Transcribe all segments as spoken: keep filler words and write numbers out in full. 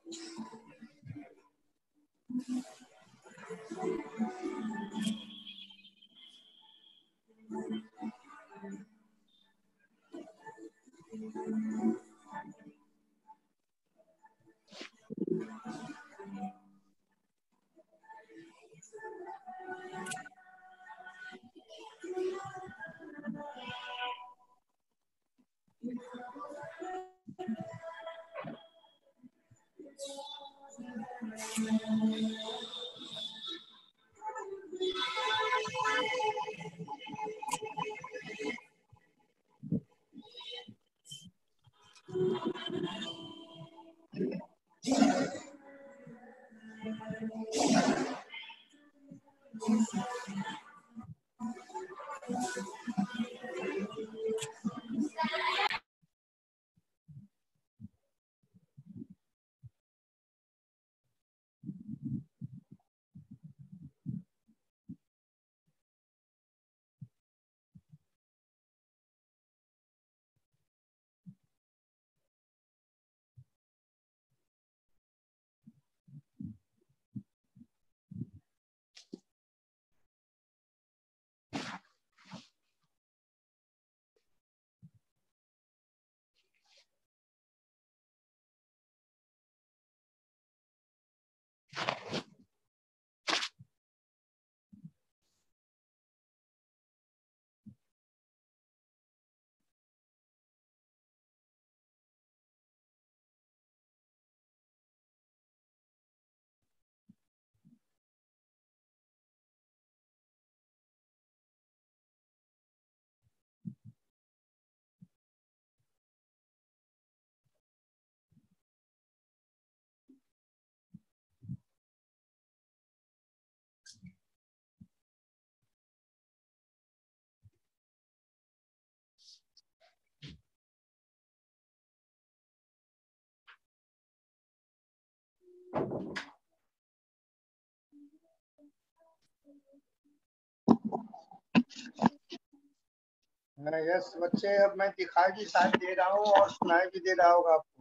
Yes बच्चे, अब मैं दिखाई भी शायद दे रहा हूँ और सुनाई भी दे रहा होगा आपको।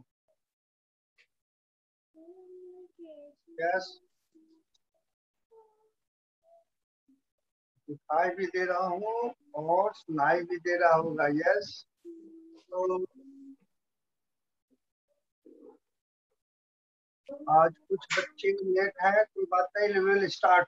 यस, दिखाई भी दे रहा हूँ और सुनाई भी दे रहा होगा। यस, तो आज कुछ बच्चे लेट है, कोई बात नहीं, विल स्टार्ट।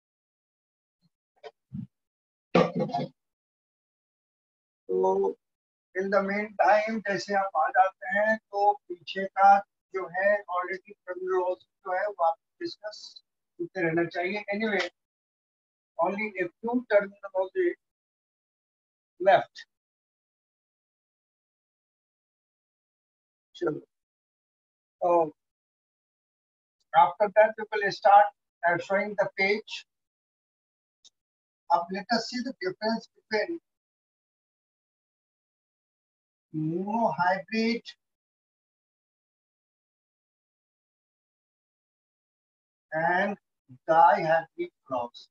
तो इन द मेन टाइम जैसे आप आ जाते हैं तो पीछे का जो है ऑलरेडी टर्मिनोलॉजी जो है वो आप डिस्कस होते रहना चाहिए। Anyway, only a few terminology left. चलो, तो after that we will start uh, showing the page. Now let us see the difference between monohybrid and dihybrid crops.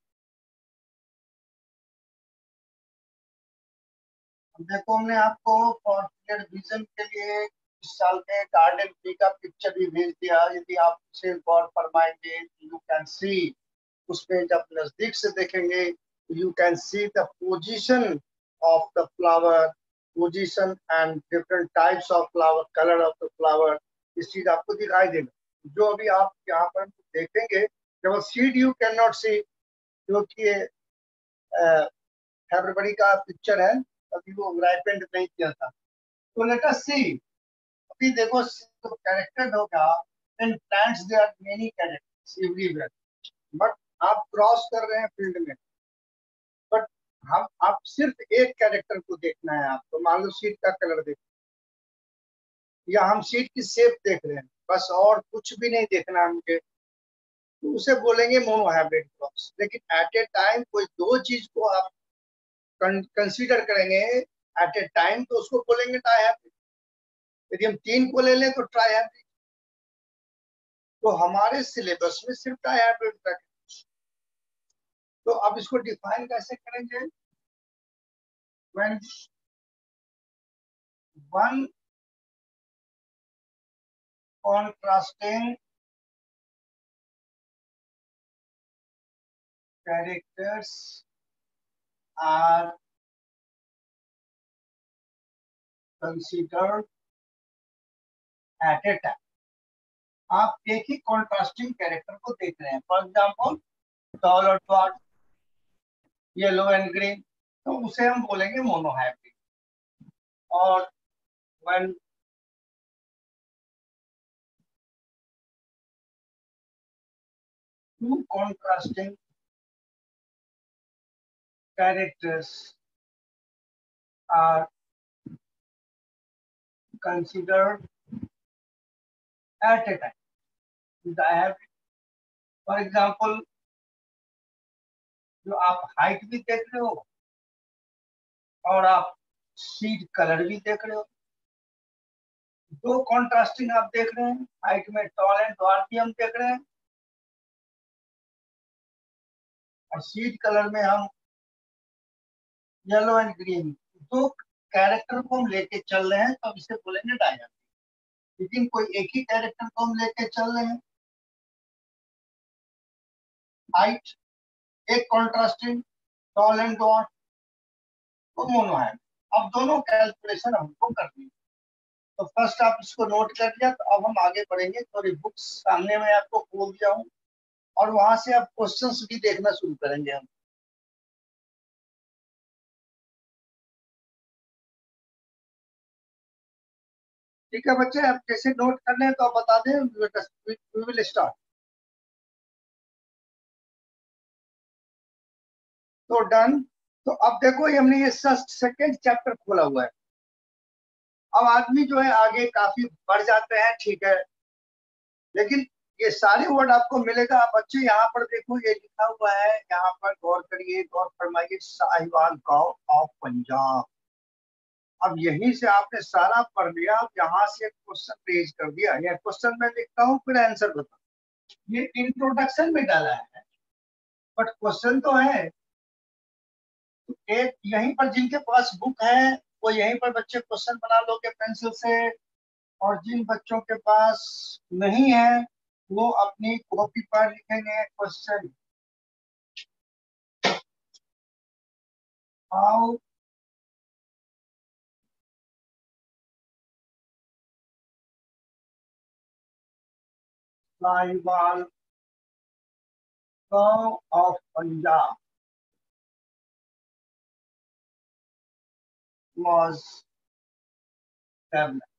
देखो, हमने आपको फॉर क्लियर विजन के लिए इस साल में गार्डन ट्री का पिक्चर भी भेज दिया। यदि आप उसे गौर फरमाएंगे यू कैन सी, उसमें जब नजदीक से देखेंगे you can see the position of the flower, position and different types of flower, colour of the flower, इस चीज आपको दिखाई देगा। जो अभी आप यहाँ पर देखेंगे, केवल seed you can not see, क्योंकि फेब्रुवरी का पिक्चर है, अभी वो राइपेंड नहीं किया था। तो लेट अस सी, अभी देखो तो कैरेक्टर होगा in plants, there are many characters everywhere, but आप क्रॉस कर रहे हैं फील्ड में, बट हम आप सिर्फ एक कैरेक्टर को देखना है आपको। मान लो सीट का कलर देख, या हम सीट की शेप देख रहे हैं, बस और कुछ भी नहीं देखना हमके, तो उसे बोलेंगे मोनोहाइब्रिड क्रॉस। लेकिन एट ए टाइम कोई दो चीज को आप कंसीडर करेंगे एट ए टाइम, तो उसको बोलेंगे डायहाइब्रिड। यदि हम तीन को ले लें तो ट्राइहाइब्रिड। तो हमारे सिलेबस में सिर्फ डायहाइब्रिड तक। तो अब इसको डिफाइन कैसे करेंगे? when one contrasting characters are considered at a time. आप एक ही कॉन्ट्रास्टिंग कैरेक्टर को देख रहे हैं, फॉर एग्जाम्पल टॉल और शॉर्ट, येलो एंड ग्रीन, तो उसे हम बोलेंगे मोनोहाइब्रिड. और when two contrasting characters are considered at a time. I have, for example, जो आप हाइट भी देख रहे हो और आप सीट कलर भी देख रहे हो, दो कॉन्ट्रास्टिंग आप देख रहे हैं. हाइट में टॉल एंड ड्वार्फ भी हम देख रहे हैं और सीट कलर में हम येलो एंड ग्रीन. दो कैरेक्टर को हम लेके चल रहे हैं, तो अब इसे बोलेंगे डायनामिक. लेकिन कोई एक ही कैरेक्टर को हम लेके चल रहे हैं, हाइट एक कॉन्ट्रास्टिंग, टॉल एंड डॉट, तो मोनो है. अब दोनों कैलकुलेशन हमको करनी है. तो फर्स्ट आप इसको नोट कर लिया. तो अब हम आगे बढ़ेंगे. थोड़ी बुक्स सामने में आपको खोल दिया हूँ और वहां से आप क्वेश्चंस भी देखना शुरू करेंगे हम. ठीक है बच्चे, आप जैसे नोट कर लें तो आप बता दें. We will start. तो डन. तो अब देखो ये हमने ये सेकंड चैप्टर खोला हुआ है. अब आदमी जो है आगे काफी बढ़ जाते हैं, ठीक है, लेकिन ये सारे वर्ड आपको मिलेगा. आप बच्चे यहाँ पर देखो, ये लिखा हुआ है, यहाँ पर गौर करिए, गौर फरमाइए. साहिवाल गांव ऑफ पंजाब. अब यहीं से आपने सारा पढ़ लिया. अब यहाँ से क्वेश्चन रेज कर दिया. या क्वेश्चन में लिखता हूँ, फिर आंसर बताओ. ये इंट्रोडक्शन में डाला है, बट क्वेश्चन तो है. तो एक यहीं पर जिनके पास बुक है वो यहीं पर बच्चे क्वेश्चन बना लोगे पेंसिल से. और जिन बच्चों के पास नहीं है वो अपनी कॉपी पर लिखेंगे क्वेश्चन. हाउ साहिवाल गांव ऑफ पंजाब was developed.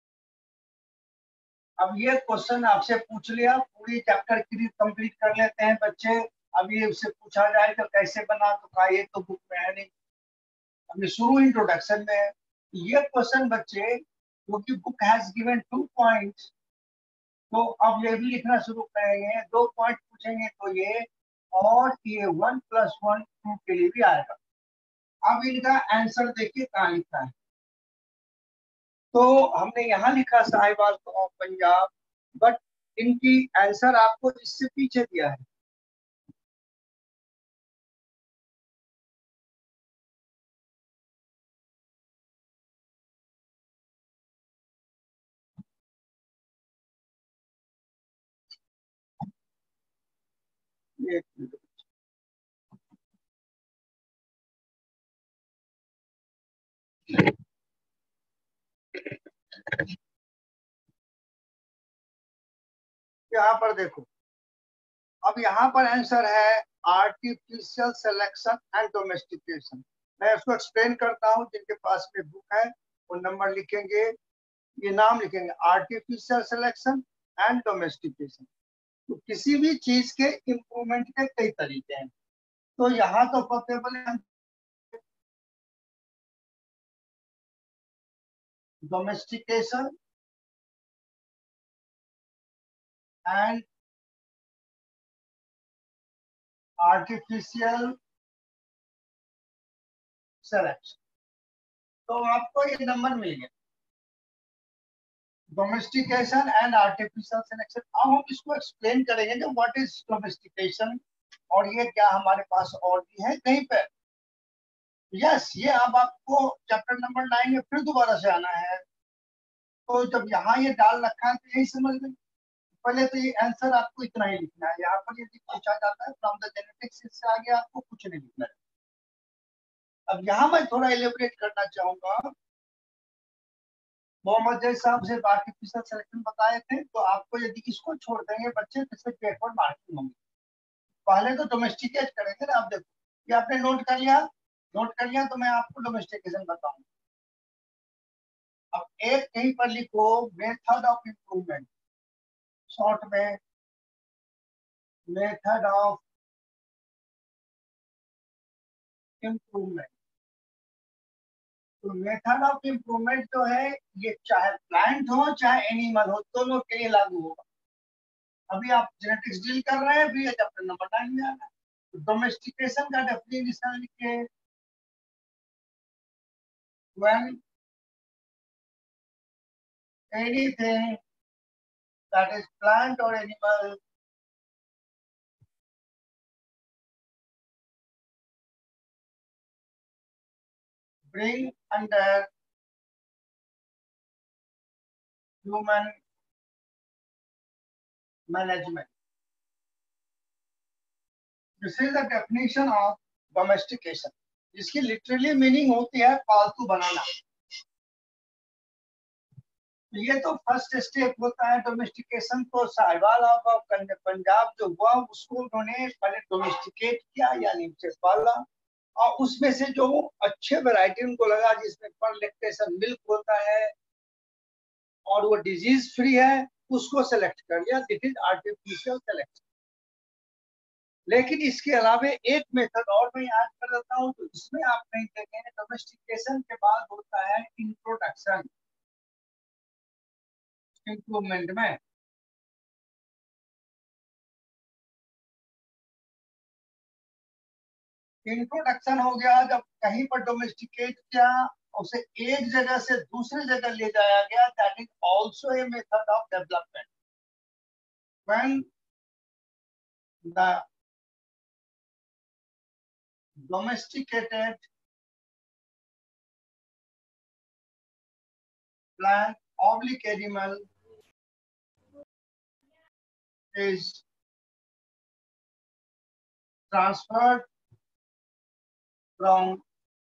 अब ये क्वेश्चन आपसे पूछ लिया. पूरी चैप्टर की कंप्लीट कर लेते हैं बच्चे. अब ये उससे पूछा जाए तो कैसे बना, तो का ये तो बुक में है नहीं. अभी शुरू इंट्रोडक्शन में है. ये क्वेश्चन बच्चे, क्योंकि book has given two points, तो अब ये भी लिखना शुरू करेंगे. दो पॉइंट पूछेंगे तो ये, और ये वन प्लस वन टू के लिए भी आएगा. अब इनका आंसर देखिए कहाँ लिखा है. तो हमने यहाँ लिखा साहिवाल ऑफ पंजाब, बट इनकी आंसर आपको इससे पीछे दिया है. एक यहाँ पर देखो. अब यहाँ पर आंसर है आर्टिफिशियल सिलेक्शन एंड डोमेस्टिकेशन. मैं उसको एक्सप्लेन करता हूँ. जिनके पास में बुक है वो नंबर लिखेंगे, ये नाम लिखेंगे, आर्टिफिशियल सिलेक्शन एंड डोमेस्टिकेशन. तो किसी भी चीज के इम्प्रूवमेंट के कई तरीके हैं. तो यहाँ तो पॉसिबल है डोमेस्टिकेशन एंड आर्टिफिशियल सिलेक्शन. तो आपको ये नंबर मिल गया, डोमेस्टिकेशन एंड आर्टिफिशियल सिलेक्शन. अब हम इसको एक्सप्लेन करेंगे कि व्हाट इज डोमेस्टिकेशन, और ये क्या हमारे पास और भी है कहीं पे. यस, ये अब आपको चैप्टर नंबर नाइन में फिर दोबारा से आना है. तो जब यहाँ ये डाल रखा है तो यही समझ लें. पहले तो ये आंसर आपको इतना ही लिखना है। यहाँ पर यदि पूछा जाता है फ्रॉम द जेनेटिक्स, इससे आगे आपको कुछ नहीं लिखना है। अब यहाँ मैं थोड़ा एलिब्रेट करना चाहूंगा। मोहम्मद जय साहब से आर्टिफिशियल सिलेक्शन बताए थे, तो आपको यदि इसको छोड़ देंगे बच्चे तो इससे बैकवर्ड मार्किंग होंगे। पहले तो डोमेस्टिकेट करेंगे ना। आप देखो, ये आपने नोट कर लिया, नोट कर लिया, तो मैं आपको डोमेस्टिकेशन बताऊंगा। अब एक कहीं पर लिखो मेथड ऑफ इम्प्रूवमेंट, शॉर्ट में मेथड ऑफ इम्प्रूवमेंट। तो मेथड ऑफ इम्प्रूवमेंट जो है, ये चाहे प्लांट हो चाहे एनिमल हो, दोनों के लिए लागू होगा। अभी आप जेनेटिक्स डील कर रहे हैं, अभी चैप्टर नंबर नाइन में आना है। तो डोमेस्टिकेशन का डेफिनेशन लिखिए, when anything that is plant or animal bring under human management. This is the definition of domestication, जिसकी लिटरली मीनिंग होती है पालतू बनाना। ये तो फर्स्ट स्टेप होता है डोमेस्टिकेशन। तो साहिवाल ऑफ पंजाब जो हुआ, उसको उन्होंने पहले डोमेस्टिकेट किया, यानी उसे पाला, और उसमें से जो अच्छे वैरायटी उनको लगा जिसमें पर लैक्टेशन मिल्क होता है और वो डिजीज फ्री है, उसको सेलेक्ट कर लिया। This is artificial selection. लेकिन इसके अलावा एक मेथड और मैं याद कर देता हूँ, तो इसमें आप नहीं देखेंगे, डोमेस्टिकेशन के बाद होता है इंट्रोडक्शन। इम्प्रूवमेंट में इंट्रोडक्शन हो गया जब कहीं पर डोमेस्टिकेट किया, उसे एक जगह से दूसरी जगह ले जाया गया। That is also a method of development. When the domesticated plant oblique animal is transferred from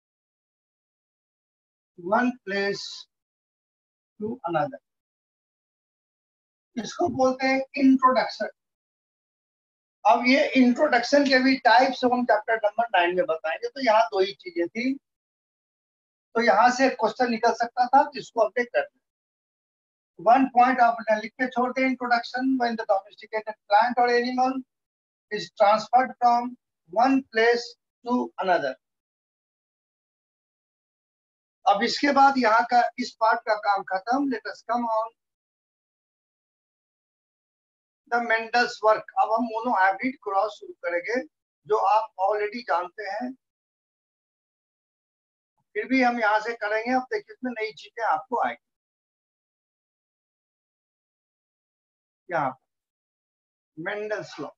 one place to another. इसको बोलते हैं इंट्रोडक्शन। अब ये इंट्रोडक्शन के भी टाइप्स हम चैप्टर नंबर नाइन में बताएंगे। तो यहाँ दो ही चीजें थी, तो यहाँ से क्वेश्चन निकल सकता था, तो इसको अपडेट कर दें। वन पॉइंट आप लिख के छोड़ते हैं, introduction when the domesticated plant और animal is transferred from one place to another. अब इसके बाद यहाँ का इस पार्ट का काम खत्म। Let us come on the Mendel's work. अब हम मोनोहाइब्रिड क्रॉस शुरू करेंगे, जो आप ऑलरेडी जानते हैं, फिर भी हम यहाँ से करेंगे। अब देखिए इसमें नई चीजें आपको आएंगी। यहाँ मेंडल्स लॉ,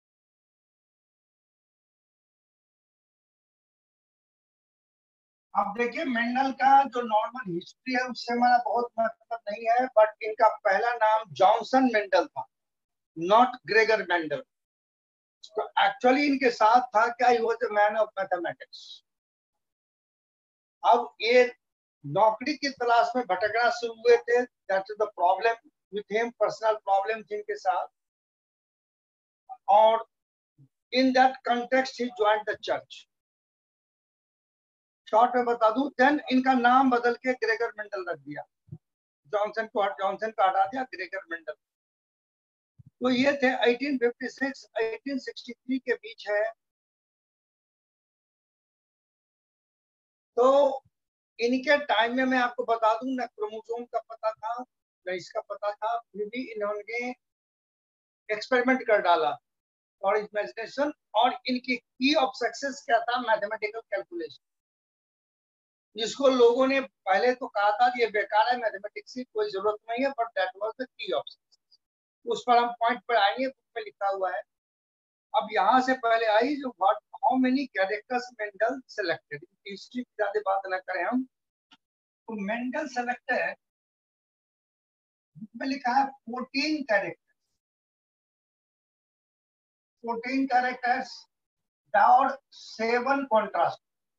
अब देखिए मेंडल का जो नॉर्मल हिस्ट्री है उससे हमारा बहुत मतलब नहीं है, बट इनका पहला नाम जॉनसन मेंडल था, नॉट ग्रेगर मेंडल। तो एक्चुअली इनके साथ था क्या, he was a man of mathematics. अब ये नौकरी की तलाश में भटकना शुरू हुए थे। That is the problem with him, personal problem थी इनके साथ। और in that context he joined the church. Short में बता दूं, देन इनका नाम बदल के ग्रेगर मेंडल रख दिया। जॉनसन को जॉनसन का हटा दिया, ग्रेगर मेंडल। तो ये थे अठारह सौ छप्पन अठारह सौ तिरसठ के बीच है। तो इनके टाइम में मैं आपको बता दूं, न क्रोमोसोम का पता था न इसका पता था, फिर भी इन्होंने एक्सपेरिमेंट कर डाला और इमेजिनेशन। और इनकी की ऑफ सक्सेस क्या था, मैथमेटिकल कैलकुलेशन, जिसको लोगों ने पहले तो कहा था ये बेकार है, मैथमेटिक्स की कोई जरूरत नहीं है, but that was the key of success. उस पर हम पॉइंट पर आएंगे, बुक में लिखा हुआ है। अब यहाँ से पहले आई जो what how many characters Mendel selected. History की ज्यादा बात न करें हम, तो मेंडल सेलेक्टेड में लिखा है फोर्टीन कैरेक्टर। fourteen characters और seven contrast.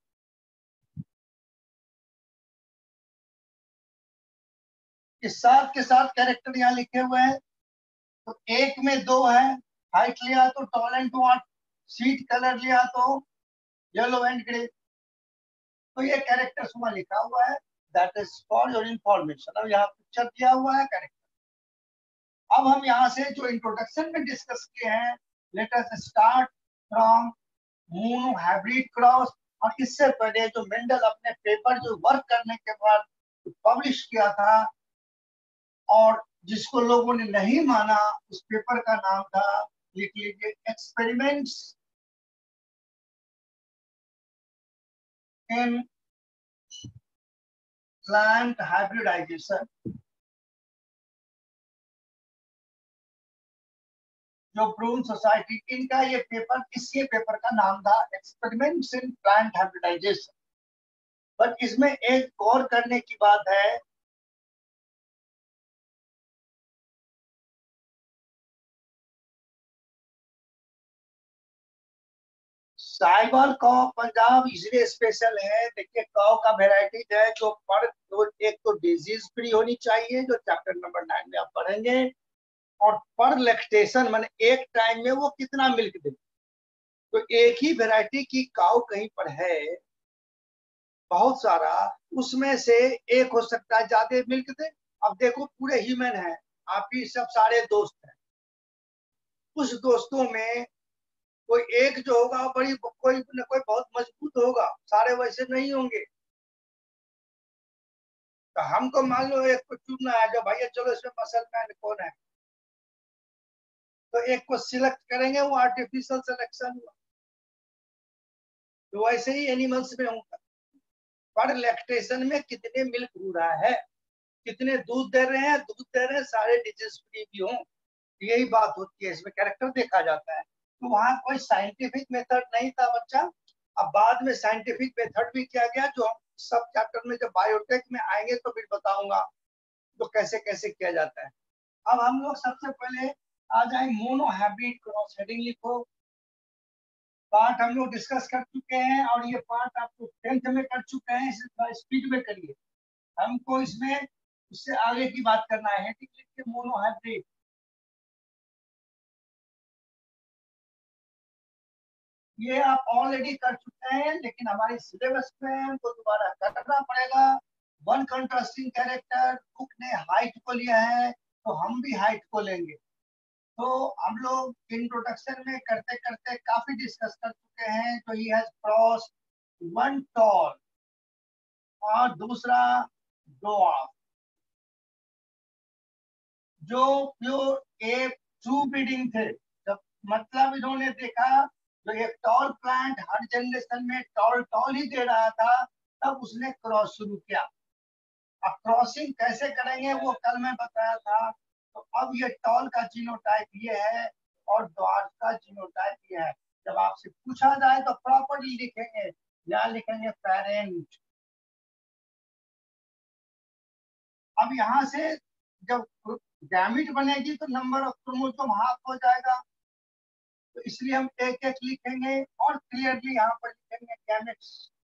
इस सात के साथ कैरेक्टर यहाँ लिखे हुए हैं। तो एक में दो है, हाइट लिया तो टॉल एंड डॉट, सीट कलर लिया तो येलो एंड ग्रे। तो ये कैरेक्टर्स वहां लिखा हुआ है, that is for your information. अब यहाँ पिक्चर दिया हुआ है कैरेक्टर। अब हम यहाँ से जो इंट्रोडक्शन में डिस्कस किए हैं, let us start from mono hybrid cross. और इससे पहले जो मेंडल अपने पेपर जो वर्क करने के बाद पब्लिश किया था और जिसको लोगों ने नहीं माना, उस पेपर का नाम था, लिख लीजिए, एक्सपेरिमेंट्स इन प्लांट हाइब्रिडाइजेशन। जो ब्रूम सोसाइटी, इनका ये पेपर, इसी पेपर का नाम था experiments in plant hybridization. But इसमें एक गौर करने की बात है, साइबर काव पंजाब इसलिए स्पेशल है। देखिए, काव का वेराइटी है जो पर तो एक तो डिजीज फ्री होनी चाहिए, जो चैप्टर नंबर नाइन में आप पढ़ेंगे, और पर लैक्टेशन माने एक टाइम में वो कितना मिल्क दे। तो एक ही वैरायटी की काव कहीं पर है बहुत सारा, उसमें से एक हो सकता है ज्यादा मिल्क दे। अब देखो, पूरे ह्यूमन है, आप ही सब सारे दोस्त हैं, उस दोस्तों में कोई एक जो होगा बड़ी, कोई न कोई बहुत मजबूत होगा, सारे वैसे नहीं होंगे। तो हमको मान लो एक को चुनना है, जो भैया चलो इसमें मसल मैन कौन है, तो एक को सिलेक्ट करेंगे, वो आर्टिफिशियल सिलेक्शन हुआ। तो वैसे ही एनिमल्स में होगा, पर लैक्टेशन में कितने मिल्क हो रहा है, कितने दूध दे रहे हैं, दूध दे रहे हैं, सारे डिजीज फ्री भी हों, यही बात होती है। इसमें कैरेक्टर देखा जाता है। तो वहां कोई साइंटिफिक मेथड नहीं था बच्चा। अब बाद में साइंटिफिक मेथड भी किया गया, जो हम सब चैप्टर में जब बायोटेक में आएंगे तो फिर बताऊंगा तो कैसे कैसे किया जाता है। अब हम लोग सबसे पहले आ जाए मोनो हाइब्रिड क्रॉस। हेडिंग लिखो। पार्ट हम लोग डिस्कस कर चुके हैं और ये पार्ट आपको टेंथ में कर चुके हैं, इसे स्पीड में करिए। हमको इसमें उससे आगे की बात करना है। हेडिंग लिख के मोनो हाइब्रिड। ये आप ऑलरेडी कर चुके हैं, लेकिन हमारी सिलेबस में हमको दोबारा करना पड़ेगा। वन कंट्रास्टिंग कैरेक्टर, बुक ने हाइट को लिया है तो हम भी हाइट को लेंगे। तो हम लोग इंट्रोडक्शन में करते करते काफी डिस्कस कर चुके हैं। तो he has cross one tall और दूसरा ड्वार्फ, जो प्योर एक ट्रू ब्रीडिंग थे। जब मतलब इन्होंने देखा जो एक टॉल प्लांट हर जनरेशन में टॉल टॉल ही दे रहा था, तब उसने क्रॉस शुरू किया। अब क्रॉसिंग कैसे करेंगे वो कल मैं बताया था। तो अब ये टॉल का जीनोटाइप ये है और ड्वार्फ का जीनोटाइप ये है। जब आपसे पूछा जाए तो प्रॉपर्ली लिखेंगे, या लिखेंगे पेरेंट। अब यहाँ से जब गैमिट बनेगी तो नंबर ऑफ क्रोमोसोम हाफ हो जाएगा, तो इसलिए हम एक एक लिखेंगे और क्लियरली यहाँ पर लिखेंगे गैमेट्स।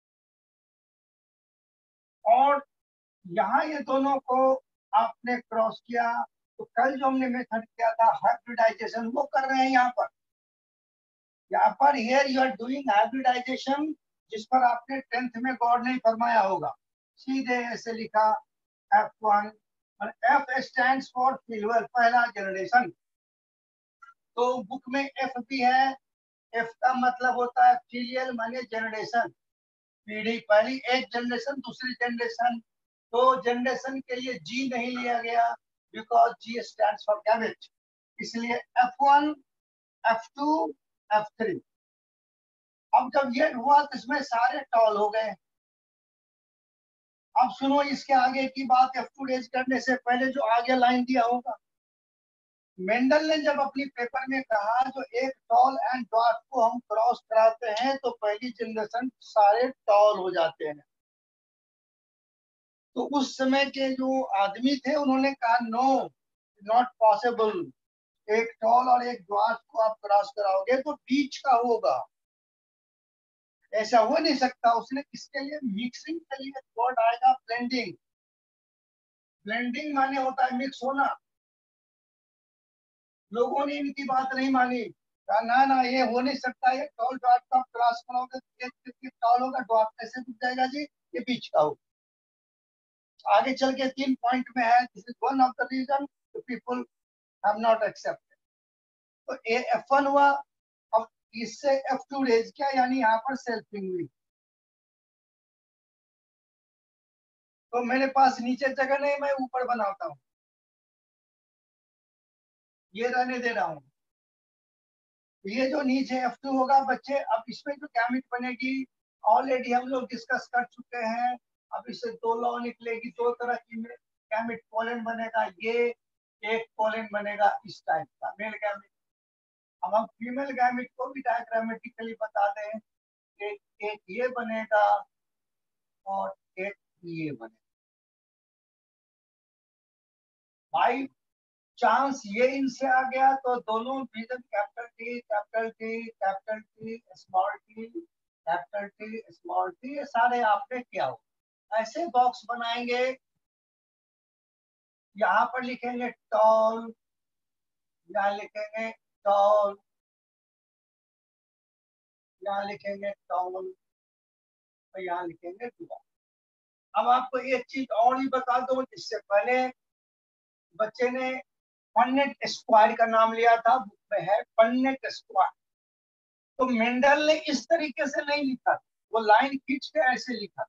और यहाँ ये दोनों को आपने क्रॉस किया। तो कल जो हमने मेथड किया था हाइब्रिडाइजेशन, वो कर रहे हैं यहाँ पर। यहाँ पर here you are doing hybridization, जिस पर आपने टेंथ में गौर नहीं फरमाया होगा। सीधे ऐसे लिखा एफ वन, और एफ स्टैंड्स फॉर फिलवल, पहला जनरेशन। तो बुक में एफ भी है। एफ का मतलब होता है फीलियल माने जनरेशन, पीढ़ी, पहली एक जनरेशन, दूसरी जनरेशन। तो जनरेशन के लिए जी नहीं लिया गया, because G stands for gamete. इसलिए F one, F two, F three. अब जब ये हुआ तो इसमें सारे टॉल हो गए। अब सुनो इसके आगे की बात। एफ टू रेज करने से पहले जो आगे लाइन दिया होगा, मेंडल ने जब अपनी पेपर में कहा जो एक टॉल एंड ड्वार्फ को हम क्रॉस कराते हैं तो पहली जनरेशन सारे टॉल हो जाते हैं। तो उस समय के जो आदमी थे उन्होंने कहा नो, नॉट पॉसिबल, एक टॉल और एक ड्वार्फ को आप क्रॉस कराओगे तो बीच का होगा, ऐसा हो नहीं सकता। उसने किसके लिए, मिक्सिंग के लिए वर्ड आएगा ब्लेंडिंग। ब्लेंडिंग माने होता है मिक्स होना। लोगों ने इनकी बात नहीं मानी, कहा ना ना ये हो नहीं सकता, ये टॉल ड्वार्फ का क्रॉस कराओगे तो एक टॉल होगा, ड्वार्फ कैसे दिख जाएगा जी, ये बीच का होगा। आगे चल के तीन पॉइंट में है, this is one of the reason people have not accepted. तो ए एफ वन हुआ, अब इससे एफ टू रेज किया, यानी यहाँ पर सेल्फिंग हुई। तो मेरे पास नीचे जगह नहीं, मैं ऊपर बनाता हूँ, ये रहने दे रहा हूँ। ये जो नीचे एफ टू होगा बच्चे, अब इसमें जो गैमेट बनेगी ऑलरेडी हम लोग डिस्कस कर चुके हैं। अब इससे दो लॉ निकलेगी, दो तरह की गैमेट पोलन बनेगा, ये एक पोलन बनेगा इस टाइप का मेल गैमेट। अब हम फीमेल गैमेट को भी डायग्रामेटिकली बता दें, एक, एक ये बनेगा और एक ये बनेगा। भाई चांस ये इनसे आ गया तो दोनों reason capital T capital T capital T small T capital T small T, ये सारे आपने किया हो। ऐसे बॉक्स बनाएंगे, यहाँ पर लिखेंगे टॉल, यहाँ लिखेंगे टॉल, यहाँ लिखेंगे टॉल और यहाँ लिखेंगे टॉल। अब आपको एक चीज और ही बता दो, जिससे पहले बच्चे ने पन्नेट स्क्वायर का नाम लिया था, बुक में है पन्नेट स्क्वायर। तो मेंडल ने इस तरीके से नहीं लिखा, वो लाइन खींच के ऐसे लिखा।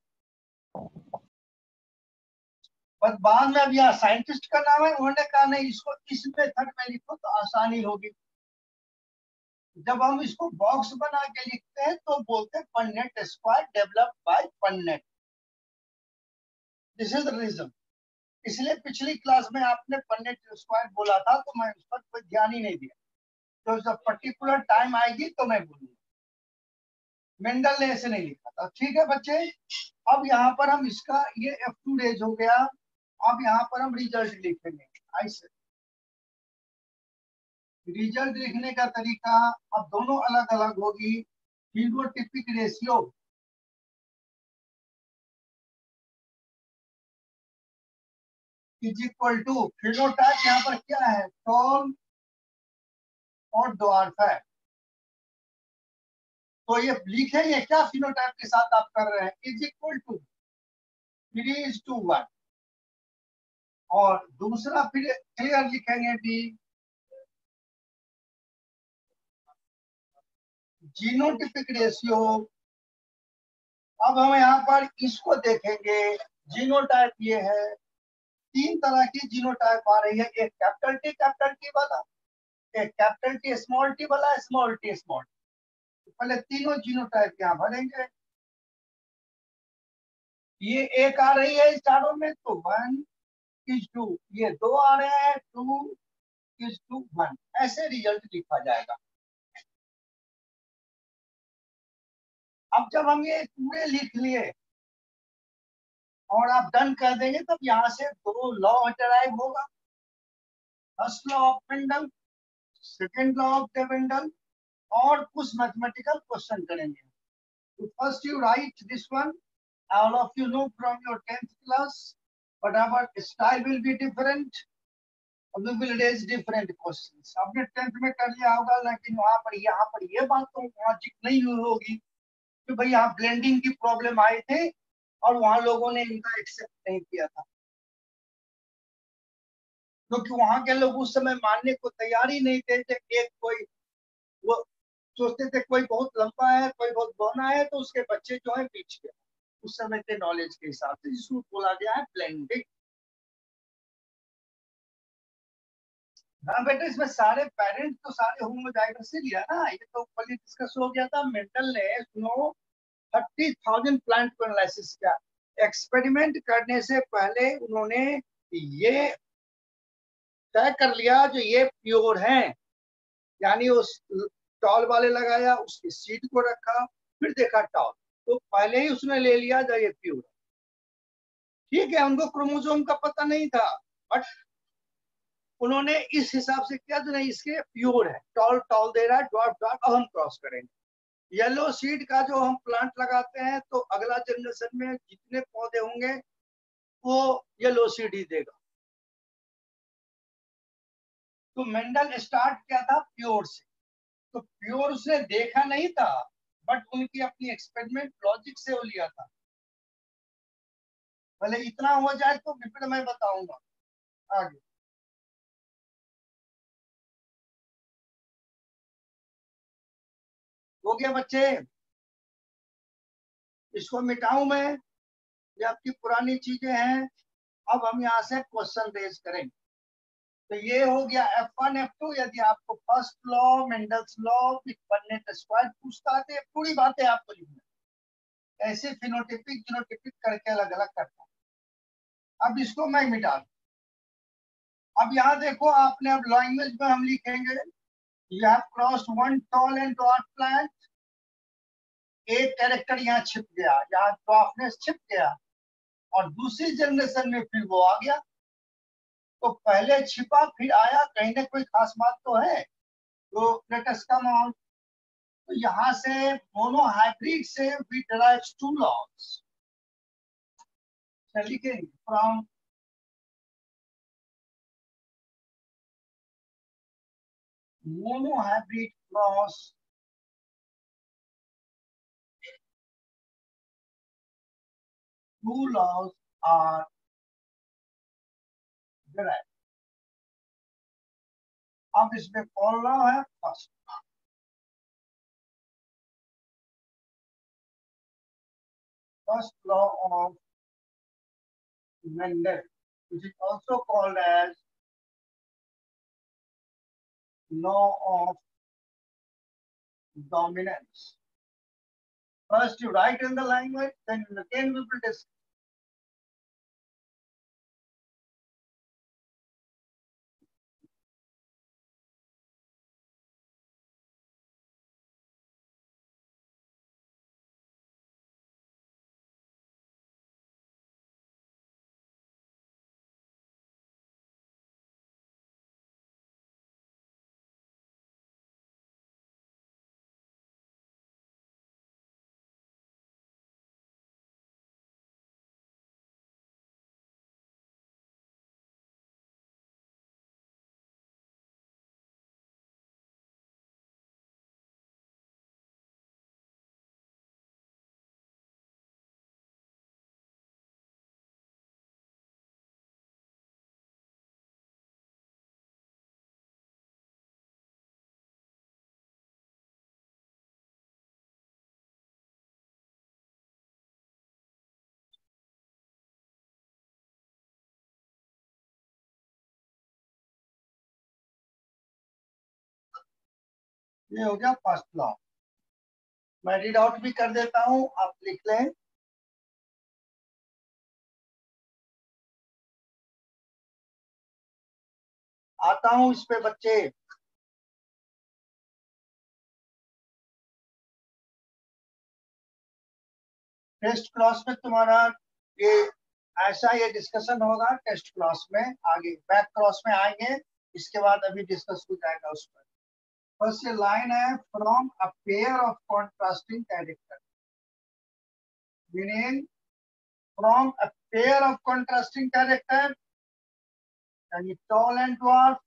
बस बाद में अब यहाँ साइंटिस्ट का नाम है, उन्होंने कहा नहीं इसको इस मेथड में लिखो तो आसानी होगी। जब हम इसको बॉक्स बना के लिखते हैं तो बोलते हैं Punnett square developed by Punnett, this is the reason. इसलिए पिछली क्लास में आपने पन्नेट स्क्वायर बोला था तो मैं उस पर कोई ध्यान ही नहीं दिया, तो जब पर्टिकुलर टाइम आएगी तो मैं बोलूंगा। मेंडल ने ऐसे नहीं लिखा था, ठीक है बच्चे। अब यहाँ पर हम इसका ये एफ टू रेज हो गया, अब यहाँ पर हम रिजल्ट लिखेंगे ऐसे। रिजल्ट लिखने का तरीका अब दोनों अलग अलग होगी। Phenotypic ratio is equal to, phenotype यहाँ पर क्या है, टॉल और ड्वार्फ है, तो ये लिखेंगे क्या फिनोटाइप के साथ आप कर रहे हैं, is equal to three is to one. और दूसरा फिर क्लियर लिखेंगे भी जीनोटिपिक रेशियो। अब हम यहाँ पर इसको देखेंगे, जीनोटाइप ये है, तीन तरह की जीनोटाइप आ रही है, एक कैपिटल टी कैपिटल टी वाला, एक कैपिटल टी स्मॉल टी वाला, स्मॉल टी स्मॉल टी। पहले तीनों जीनोटाइप यहाँ भरेंगे। ये एक आ रही है चारों में तो वन इज टू, ये दो आ रहे हैं टू इज टू वन, ऐसे रिजल्ट लिखा जाएगा। अब जब हम ये पूरे लिख लिए और आप डन कर देंगे तब यहाँ से दो लॉ डिराइव होगा। First law of Mendel, second law of Mendel, और कुछ मैथमेटिकल क्वेश्चन करेंगे। तो first you write this one, all of you know from your tenth class, but our style will be different, we will raise different questions। आपने tenth में कर लिया होगा, लेकिन वहां पर यहाँ पर ये बात तो लॉजिक नहीं हुई होगी कि भाई यहाँ ब्लेंडिंग की प्रॉब्लम आए थे और वहां लोगों ने इनका एक्सेप्ट नहीं किया था, क्योंकि तो वहां के लोग उस समय मानने को तैयार ही नहीं थे। एक कोई वो सोचते थे कोई बहुत लंबा है कोई बहुत बौना है तो उसके बच्चे जो है बीच के, उस समय के नॉलेज के हिसाब से जिसको बोला गया है ब्लेंडिंग। हाँ बेटा, इसमें सारे पेरेंट तो सारे होमोजाइगस से लिया ना, ये तो ऊपर डिस्कस हो गया था। मेंडल ने सुनो थर्टी थाउजेंड प्लांट को एनालिसिस किया। एक्सपेरिमेंट करने से पहले उन्होंने ये तय कर लिया जो ये प्योर हैं, यानी उस टॉल वाले लगाया, उसकी सीड को रखा, फिर देखा टॉल, तो पहले ही उसने ले लिया जो ये प्योर है। ठीक है, उनको क्रोमोसोम का पता नहीं था, बट उन्होंने इस हिसाब से किया तो नहीं, इसके प्योर है, टॉल टॉल दे रहा है, ड्वार्फ ड्वार्फ, अब हम क्रॉस करेंगे। येलो सीड का जो हम प्लांट लगाते हैं तो अगला जनरेशन में जितने पौधे होंगे वो येलो सीड ही देगा। तो मेंडल स्टार्ट किया था प्योर से, तो प्योर उसने देखा नहीं था, बट उनकी अपनी एक्सपेरिमेंट लॉजिक से वो लिया था। भले इतना हो जाए तो फिर मैं बताऊंगा आगे। हो गया बच्चे? इसको मिटाऊं मैं? ये आपकी पुरानी चीजें हैं। अब हम यहाँ से क्वेश्चन रेज करेंगे। तो ये हो गया एफ वन एफ टू। यदि आपको first law, Mendel's law, Punnett square पूछता है तो ये पूरी बातें आपको लिखना है। ऐसे फिनोटिपिक जीनोटिपिक करके अलग अलग करना है। अब इसको मैं मिटा दूं। अब यहाँ देखो, आपने अब लैंग्वेज में हम लिखेंगे, you have crossed one tall and dwarf plant. एक कैरेक्टर यहाँ छिप गया, यहाँ ड्वार्फनेस छिप गया, और दूसरी जनरेशन में फिर वो आ गया। तो पहले छिपा फिर आया, कहीं ना कोई खास बात तो है। तो लेट अस कम ऑन। तो यहाँ से मोनोहाइब्रिड से वी डिराइव टू लॉज। लिखेंगे from monohybrid cross two laws are derived। अब इसमें कौन लॉ है? First first law of Mendel, which is also called as law of dominance. First you write in the language, then again we will discuss. ये हो गया first law. मैं read out भी कर देता हूं, आप लिख लें। आता हूं इस पे बच्चे। टेस्ट क्लास में तुम्हारा ये ऐसा ये डिस्कशन होगा। टेस्ट क्लास में आगे बैक क्लास में आएंगे, इसके बाद अभी डिस्कस हो जाएगा उस पर। फर्स्ट लाइन है, from a pair of contrasting character, meaning from a pair of contrasting character, यानी tall and dwarf,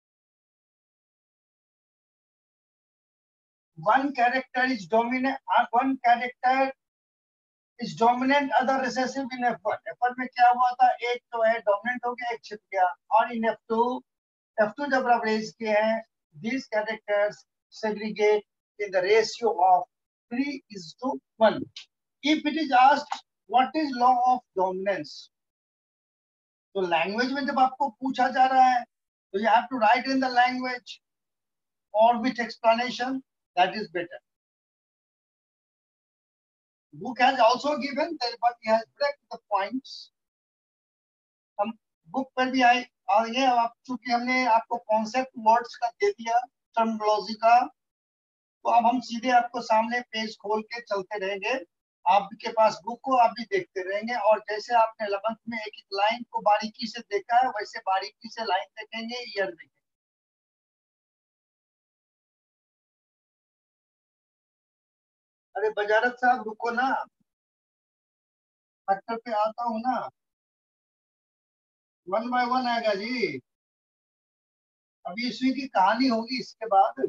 one character is dominant, uh, one character is dominant, other recessive in F one. F one में क्या हुआ था, एक तो है dominant हो गया, एक छिप गया। और in F two, F two जब आप रेज किए हैं, these characters segregate in the ratio of three is to one। If it is asked what is law of dominance, तो लैंग्वेज में जब आपको पूछा जा रहा है तो you have to write in the language or with explanation, that is better। Book has also given that, but he has break the points। हम बुक पर भी आए आएंगे। अब आप चूंकि हमने आपको कॉन्सेप्ट वर्ड्स का दे दिया, टर्मिनोलॉजी का, तो अब हम सीधे आपको सामने पेज खोल के चलते रहेंगे। आपके पास बुक को आप भी देखते रहेंगे, और जैसे आपने इलेवेंथ में एक एक लाइन को बारीकी से देखा है, वैसे बारीकी से लाइन देखेंगे, ईयर देखेंगे। अरे बजारत साहब रुको ना, फैक्टर पे आता हूँ ना, वन बाय वन आएगा जी। अभी ईस्वी की कहानी होगी इसके बाद।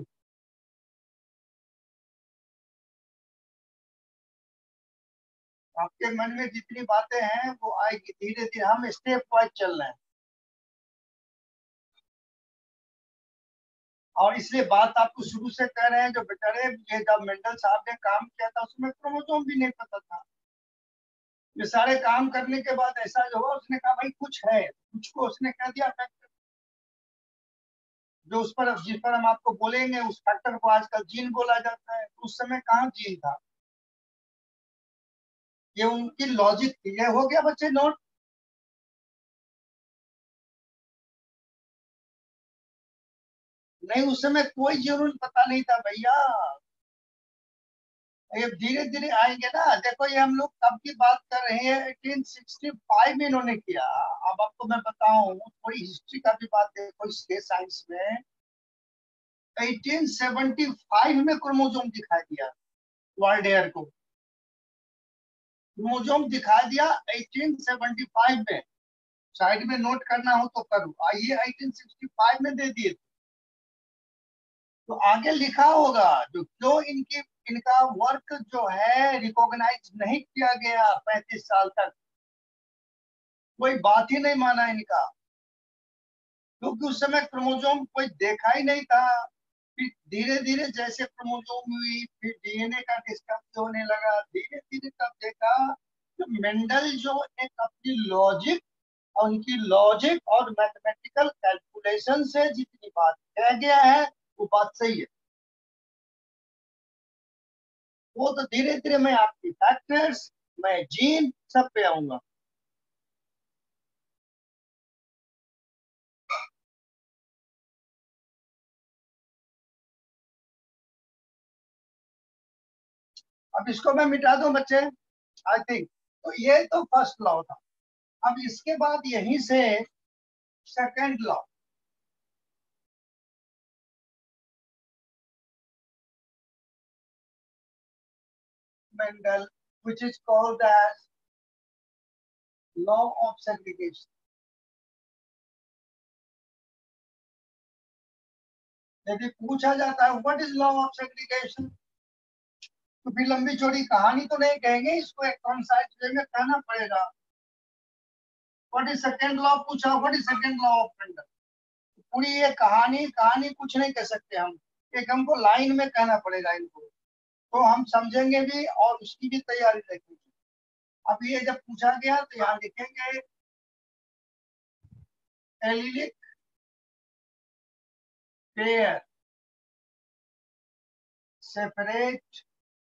आपके मन में जितनी बातें हैं वो आएगी धीरे धीरे, हम स्टेप वाइज चल रहे हैं। और इसलिए बात आपको शुरू से कह रहे हैं, जो बेचारे ये जब मेंडल साहब ने काम किया था उसमें क्रोमोसोम भी नहीं पता था। ये सारे काम करने के बाद ऐसा जो हुआ, उसने कहा भाई कुछ है, कुछ को उसने कह दिया फैक्टर। जो उस पर जिस पर हम आपको बोलेंगे उस फैक्टर को आजकल जीन बोला जाता है, तो उस समय कहाँ जीन था। ये उनकी लॉजिक थी। ये हो गया बच्चे नोट। नहीं, उस समय कोई जरूर पता नहीं था भैया। ये धीरे धीरे आएंगे ना। देखो ये हम लोग कब की बात कर रहे हैं, एटीन सिक्सटी फाइव में इन्होंने किया। अब आपको मैं बताऊं, थोड़ी हिस्ट्री का भी बात देखो इसके साइंस में। एटीन सेवेंटी फाइव में क्रोमोसोम दिखा दिया वर्ल्ड एयर को। क्रोमोसोम दिखा दिया एटीन सेवेंटी फाइव में। साइड में नोट करना हो तो करो, आइए एटीन सिक्सटी फाइव में दे दिए। तो आगे लिखा होगा जो क्यों इनकी इनका वर्क जो है रिकॉग्नाइज नहीं किया गया पैंतीस साल तक। कोई बात ही नहीं माना इनका, क्योंकि उस समय क्रोमोसोम कोई देखा ही नहीं था। फिर धीरे धीरे जैसे क्रोमोसोम हुई, फिर डीएनए का डिस्कवरी होने लगा, धीरे धीरे तब देखा कि मेंडल जो एक अपनी लॉजिक और उनकी लॉजिक और मैथमेटिकल कैलकुलेशन से जितनी बात कह गया है वो बात सही है। वो तो धीरे धीरे मैं आपकी फैक्टर्स, मैं जीन सब पे आऊंगा। अब इसको मैं मिटा दूं बच्चे, आई थिंक। तो ये तो फर्स्ट लॉ था। अब इसके बाद यहीं से second law. Mendel, which is called as law of segregation. यदि पूछा जाता है what is law of segregation, तो फिर लंबी चौड़ी कहानी तो नहीं कहेंगे, इसको एक कॉन्साइज वे में कहना पड़ेगा। व्हाट इज सेकंड लॉ पूछा, what is second law of Mendel. पूरी ये कहानी कहानी कुछ नहीं कह सकते हम, एक हमको लाइन में कहना पड़ेगा इनको, तो हम समझेंगे भी और उसकी भी तैयारी रखेंगे। अब ये जब पूछा गया तो यहाँ लिखेंगे allelic pair separate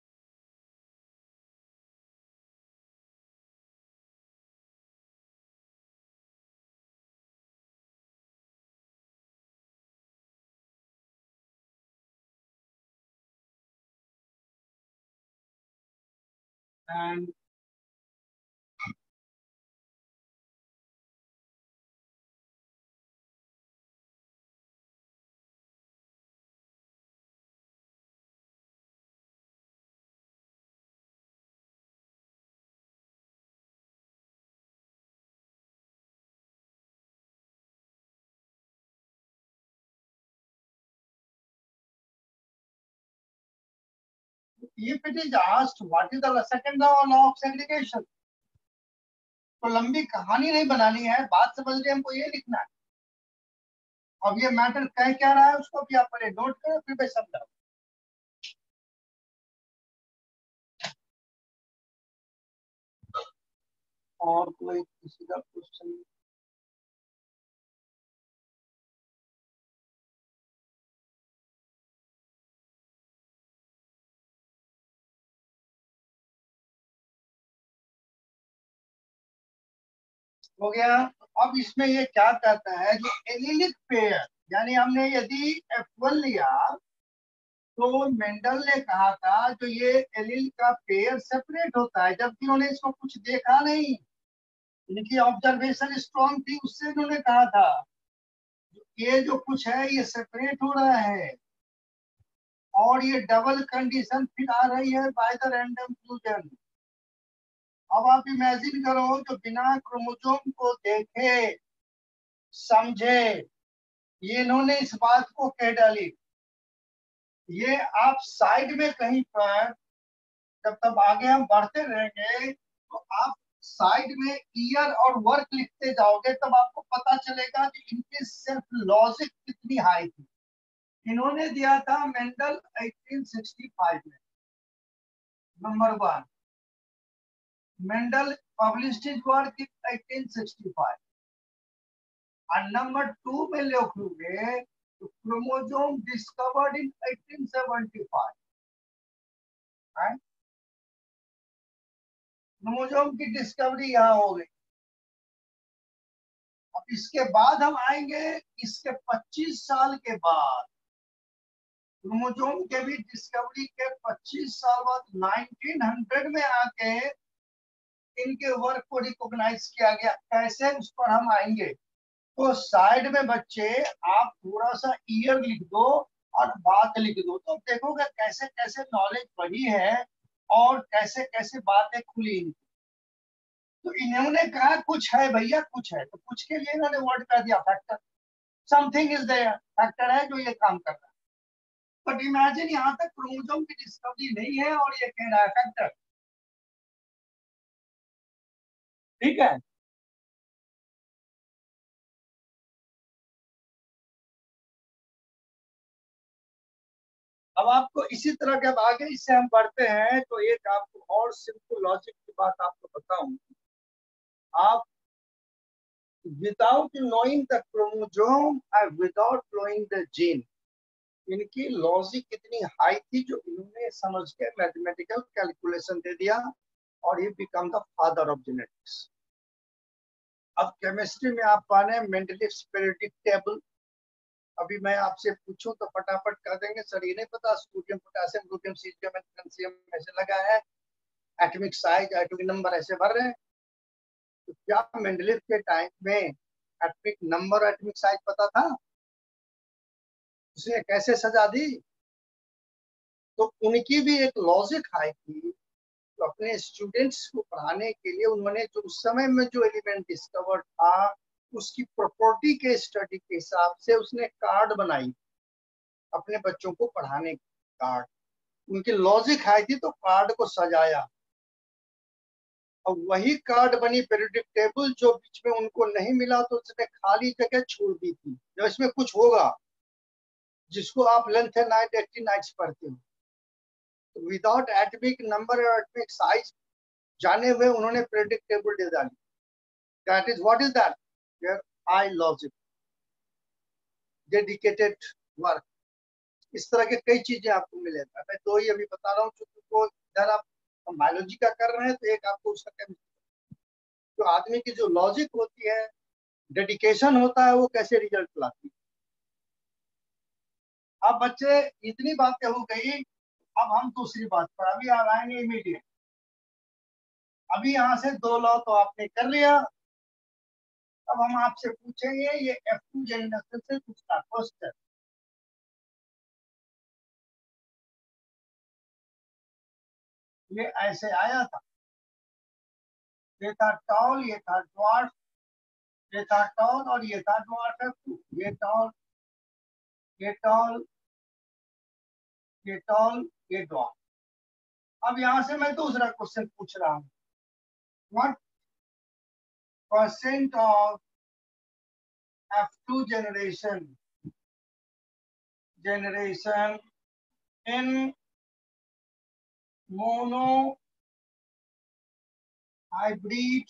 and if it is asked what is the second law law of segregation, तो लंबी कहानी नहीं बनानी है, बात समझ रहे हमको ये लिखना है। अब ये मैटर कह क्या रहा है उसको भी आप पहले नोट करो, फिर मैं समझाऊं। और कोई किसी का क्वेश्चन? हो गया। अब इसमें ये क्या कहता है, जो एलिलिक पेयर, यानी हमने यदि एफ वन लिया तो मेंडल ने कहा था जो ये एलील का पेयर सेपरेट होता है, जबकि उन्होंने इसको कुछ देखा नहीं, इनकी ऑब्जर्वेशन स्ट्रॉन्ग थी, उससे उन्होंने कहा था ये जो कुछ है ये सेपरेट हो रहा है, और ये डबल कंडीशन फिर आ रही है बाय द रैंडम फ्यूजन। अब आप इमेजिन करो जो बिना क्रोमोसोम को देखे समझे ये इन्होंने इस बात को कह डाली। ये आप साइड में कहीं पर जब तब आगे हम बढ़ते रहेंगे तो आप साइड में ईयर और वर्क लिखते जाओगे, तब आपको पता चलेगा कि इनकी सेल्फ लॉजिक कितनी हाई थी। इन्होंने दिया था मेंडल अठारह सौ पैंसठ में, number one. Mendel published his work in अठारह सौ पैंसठ, और नंबर टू में लिखोगे तो क्रोमोसोम डिस्कवर्ड इन अठारह सौ पचहत्तर, right? क्रोमोसोम की डिस्कवरी यहाँ हो गई। अब इसके बाद हम आएंगे, इसके पच्चीस साल के बाद, क्रोमोसोम के भी डिस्कवरी के पच्चीस साल बाद उन्नीस सौ में आके इनके वर्क को रिकॉग्नाइज किया गया। कैसे, उस पर हम आएंगे। तो साइड में बच्चे आप थोड़ा सा ईयर लिख दो और बात लिख दो, तो देखोगे कैसे कैसे नॉलेज बढ़ी है और कैसे कैसे बातें खुली इनकी। तो इन्होंने कहा कुछ है भैया, कुछ है, तो कुछ के लिए इन्होंने वर्ड कर दिया factor. Something is there, factor है जो ये काम कर रहा है। बट इमेजिन यहाँ तक क्रोमोसोम की डिस्कवरी नहीं है और ये कह रहा है फैक्टर। ठीक है, अब आपको इसी तरह के, अब आगे इससे हम बढ़ते हैं तो एक आपको और सिंपल लॉजिक की बात आपको बताऊं। आप विदाउट नोइंग द क्रोमोसोम और विदाउट नोइंग द जीन, इनकी लॉजिक कितनी हाई थी जो इन्होंने समझ के मैथमेटिकल कैलकुलेशन दे दिया, और ये become the father of genetics. अब केमिस्ट्री में आप पाने मेंडलीव्स पीरियोडिक टेबल। अभी मैं आपसे पूछूं तो फटाफट कर देंगे सर, ये नहीं पता sodium potassium rubidium caesium calcium ऐसे लगा है, एटॉमिक साइज एटॉमिक नंबर ऐसे भर रहे हैं। तो क्या मेंडलीव के टाइम में एटॉमिक नंबर एटॉमिक साइज पता था? उसने कैसे सजा दी? तो उनकी भी एक लॉजिक आई थी, तो अपने स्टूडेंट्स को पढ़ाने के लिए उन्होंने जो उस समय में जो एलिमेंट डिस्कवर था उसकी प्रॉपर्टी के स्टडी के हिसाब से उसने कार्ड बनाई अपने बच्चों को पढ़ाने की। कार्ड, उनकी लॉजिक आई थी तो कार्ड को सजाया, और वही कार्ड बनी पीरियोडिक टेबल, जो बीच में उनको नहीं मिला तो उसने खाली जगह छोड़ दी थी जो इसमें कुछ होगा, जिसको आप लेंथ नाइट एट्टी नाइट्स पढ़ते हो। तो विदाउट एटमिक नंबर और एटमिक साइज जाने हुए उन्होंने पीरियोडिक टेबल दे डाली। That is what is that? Their high logic, dedicated work. इस तरह के कई चीजें आपको मिलेगा। मैं तो ही अभी बता रहा हूँ, क्योंकि इधर आप बायोलॉजी का कर रहे हैं तो एक आपको उसका केमिस्ट्री। तो आदमी की जो लॉजिक होती है, डेडिकेशन होता है, वो कैसे रिजल्ट लाती है। अब बच्चे इतनी बातें हो गई, अब हम दूसरी बात पर अभी आ आएंगे इमीडिएट। अभी यहाँ से दो लॉ तो आपने कर लिया। अब हम आपसे पूछेंगे ये एफ टू जनरेशन से पूछता क्वेश्चन। ये ऐसे आया था, ये था टॉल, ये था ड्वार्फ, ये था टॉल और ये था ड्वार्फ एफ टू। ये टॉल, ये टॉल, ये टॉल, ये ड्वार्फ। अब यहाँ से मैं दूसरा क्वेश्चन पूछ रहा हूँ, what percent of F two generation generation in mono hybrid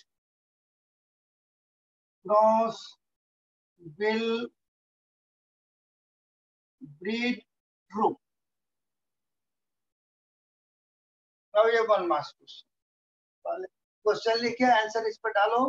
cross will breed true? now ये वन मार्क्स क्वेश्चन, क्वेश्चन लिखे आंसर इस पर डालो।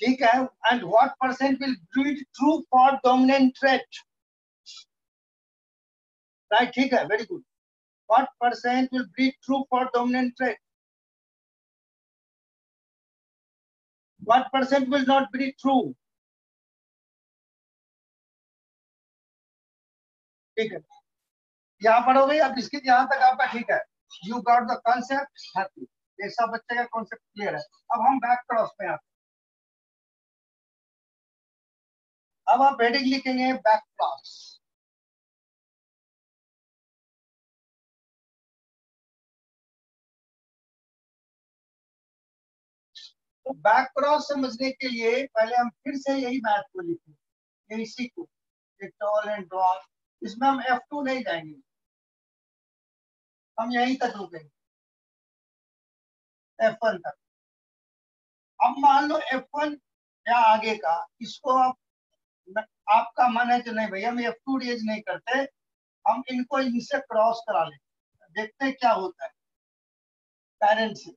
ठीक है, and what percent will breed true for dominant trait, right, ठीक है, very good. What percent will breed true for dominant trait, what percent will not breed true. ठीक है, यहाँ पढ़ोगे अब इसके यहाँ तक आपका ठीक है. You got the concept, happy. ये सब बच्चे का कॉन्सेप्ट क्लियर है. अब हम बैक क्रॉस पे आते हैं. अब आप हेडिंग लिखेंगे बैक क्रॉस. तो बैक क्रॉस समझने के लिए पहले हम फिर से यही मैथ को लिखें, यही सीखो, टॉल एंड ड्रॉप. इसमें हम एफ टू नहीं जाएंगे, हम यहीं तक रुकेंगे, एफ वन तक. अब मान लो एफ वन या आगे का, इसको आप, आपका मन है कि नहीं भैया हम एफ टू रेज नहीं करते, हम इनको इनसे क्रॉस करा लेते, देखते हैं क्या होता है पेरेंट से.